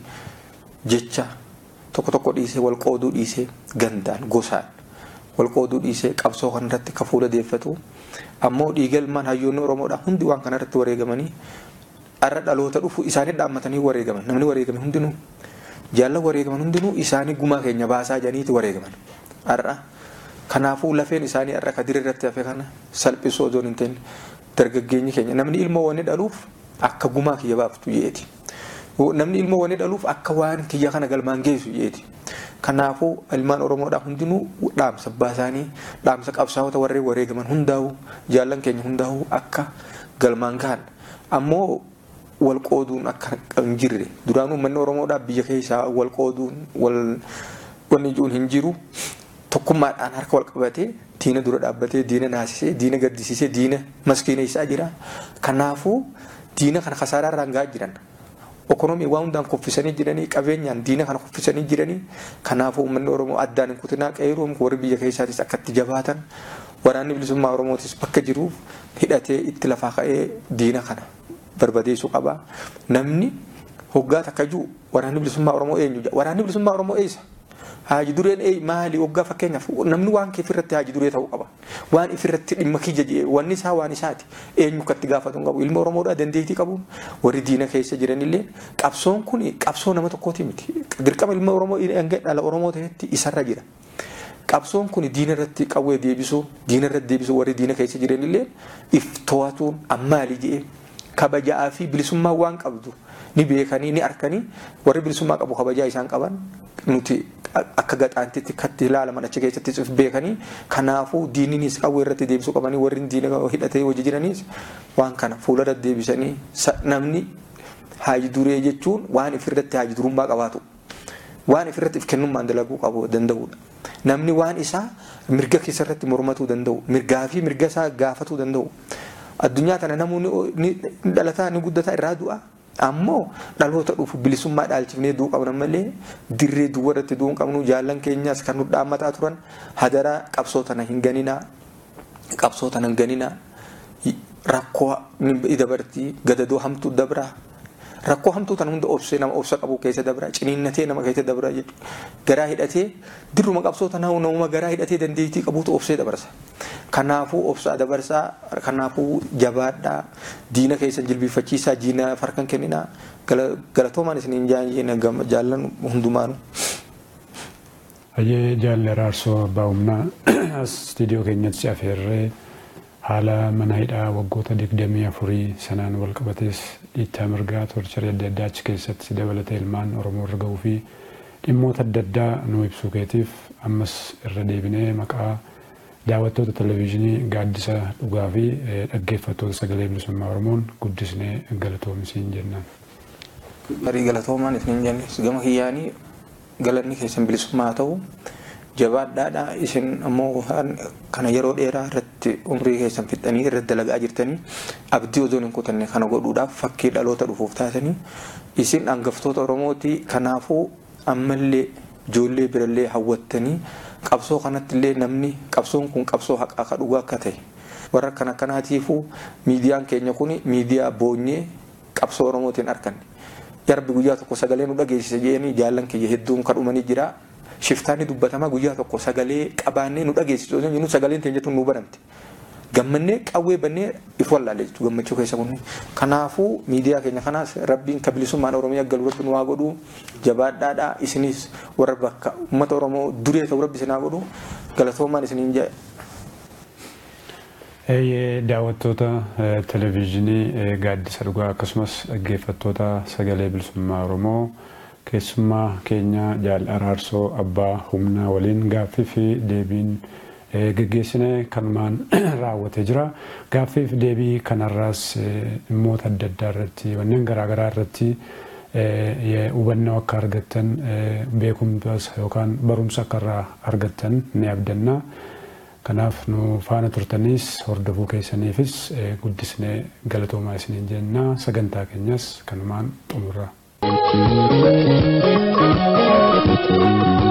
jecha tokko tokko dhiisee wal qooduu dhiisee gandaan gosaan wal qooduu dhiisee qabsoo kanarratti ka fuula deeffatu ammoo dhiiga ilmaan hayyoonni Oromoodhaa hundi waan kanarratti wareegamanii arra dhaloota dhufu isaanii dhaammatanii wareegaman namni wareegame hundinuu jaalla wareegaman hundinuu isaanii gumaa keenya baasaa janiiti wareegaman arra kanaafuu lafeen isaanii arra ka dirreerratti hafe kana salphisoo odoon hin ta'in dargaggeenyi keenya namni ilmoo wanni dhaluuf akka gumaa kiyya baaftu jeeti namni ilmoo wanni dhaluuf akka waan kiyya kana galmaan geessu jeeti kanaafuu ilmaan Oromoodhaa hundinuu dhaamsa baasaanii dhaamsa qabsaa'ota warreen wareegaman hundaa'u jaallan keenya hundaa'u akka galmaan gahan ammoo wal qooduun akka hin jirre duraanuu uummanni Oromoodhaa biyya keessaa wal qooduun wal wanni ijuun hin jiru tokkummaadhaan harka wal qabatee diina dura dhaabbatee diina naasisee diina gaddisiisee diina maskiina isaa jira kanaafuu diina kana kasaaraa irraan gahaa jiran ekonomii waan hundaan kuffisanii jiranii qabeenyaan diina kana kuffisanii jiranii kanaafuu uummanni Oromoo addaan hin kutinaa qeerroon warri biyya keessaatis akkatti jabaatan waraanni bilisummaa Oromootis bakka jiruuf hidhatee itti lafaa ka'ee diina kana barbadeessuu qaba namni hoggaa takka jiru waraanni bilisummaa Oromoo eenyu waraanni bilisummaa Oromoo eessa haaji dureen ee maali hoggaa fakkeenyaaf namni waan kee ofirratti haaji duree ta'uu qaba waan ofirratti dhimma kiyya jee wanni isaa waan isaati eenyu katti gaafatu hin qabu ilma Oromoodhaa dandeettii qabu warri diina keessa jiranillee qabsoon kun qabsoo nama tokkooti miti dirqama ilma Oromoo dhala Oromoo ta'etti isarra jira qabsoon kun diina irratti qawwee deebisuu diina irratti deebisuu warri diina keessa jiranillee if to'atuun ammaali jee kabajaa fi bilisummaa waan qabdu ni beekanii ni arkanii warri bilisummaa qabu kabajaa isaan qaban nuti akka gaxaantitti katti ilaalaman achi keessatti beekanii kanaafuu diininis qawwee irratti deebisuu qabanii warri diina hidhatee hojii jiranis waan kana fuula irratti deebisanii namni haaji duree jechuun waan ifirratti haaji durummaa qabaatu waan ifirratti if kennummaan dalaguu qabu danda'udha namni waan isaa mirga keessarratti mormatuu danda'u mirgaa fi mirga isaa gaafatuu danda'u addunyaa tana namoonni dhalataa ni guddataa irraa du'a ammoo dhaloota dhufu bilisummaa dhaalchifnee du'uu qabna malee dirree duwwarratti du'uu qabnu jaallan keenyas kan nu dhaammataa turan hadaraa qabsoo tana hin ganinaa qabsoo tanan ganina rakkoo ni dabartii gadadoo hamtuu dabraa rakkoo hamtuu tan hunda obsee nama obsa qabu keessa dabraa ciniinnatee nama keessa dabraa jedhu garaa hidhatee dirruma qabsoo tanaa nama garaa hidhatee dandeettii qabuutu obsee dabarsa kanaafuu obsaa dabarsaa kanaafuu jabaadhaa diina keessa jilbifachiisaa diina farkan kenninaa galatoomaan isiniin jaanjee jaallan hundumaanu. Ayyee jaalle Araarsoo Abbaa Humnaa as istiidiyoo keenyatti afeerree haala mana hidhaa waggoota digdamii afurii sanaan wal qabatees dhiittaa mirgaa torcharii adda addaa achi keessatti dabalatee ilmaan Oromoo irra gahuu fi dhimmoota adda addaa nu ibsuu keetiif ammas irra deebinee maqaa daawwattoota televezyiinii Gaaddisa Dhugaa fi dhaggeeffattoota sagalee bilisummaa Oromoon guddisnee galatoomsiin jennaan. Marii galatoomaan isin jennis gama kiyyaanii galanni keessan bilisummaa ta'u jabaadhaadha isin ammoo kana yeroo dheeraa irratti umrii keessan fixanii irratti dalagaa jirtanii abdii osoo hin kutanne kana godhuudhaaf fakkii dhaloota dhufuuf taasisanii isin hangaftoota Oromooti kanaafuu ammallee ijoollee birallee hawwattanii qabsoo kanatti illee namni qabsoon kun qabsoo haqaa ka dhugaa akka ta'e warra kana kanaatiifuu miidiyaan keenya kun miidiyaa boonyee qabsoo Oromootiin arganne yarbi guyyaa tokko sagalee nu dhageessise jedhanii jaallan kiyya hedduun kadhumanii jira shiftaanii dubbatamaa guyyaa tokko sagalee qabaannee nu dhageessisu osoo jennu sagaleen teenya tun nu baramte gammannee qawwee bannee ifu wallaalee jechuudha gammachuu keessa kun kanaafuu miidiyaa keenya kanaas rabbiin ka bilisummaan Oromiyaa galu rabbi nu haa godhu jabaadhaadhaa isinis warra bakka uummata Oromoo duree ta'u rabbi isin haa godhu galatoomaan isiniin jedha. Eeyyee daawwattoota televezyiinii Gaaddisa Dhugaa akkasumas dhaggeeffattoota sagalee bilisummaa Oromoo keessummaa keenya Jaal Araarsoo Abbaa Humnaa waliin gaaffii fi deebiin geggeessine kanumaan raawwatee jira. Gaaffii fi deebii kanarraas dhimmoota adda addaa irratti wanneen garaagaraa irratti hubannoo akka argattan beekumsa yookaan barumsa akka irraa argattan ni abdanna. Kanaaf nu faana turtaniis hordofuu keessaniifis guddisnee galatoomaa isiniin jenna sagantaa keenyas kanumaan xumurra.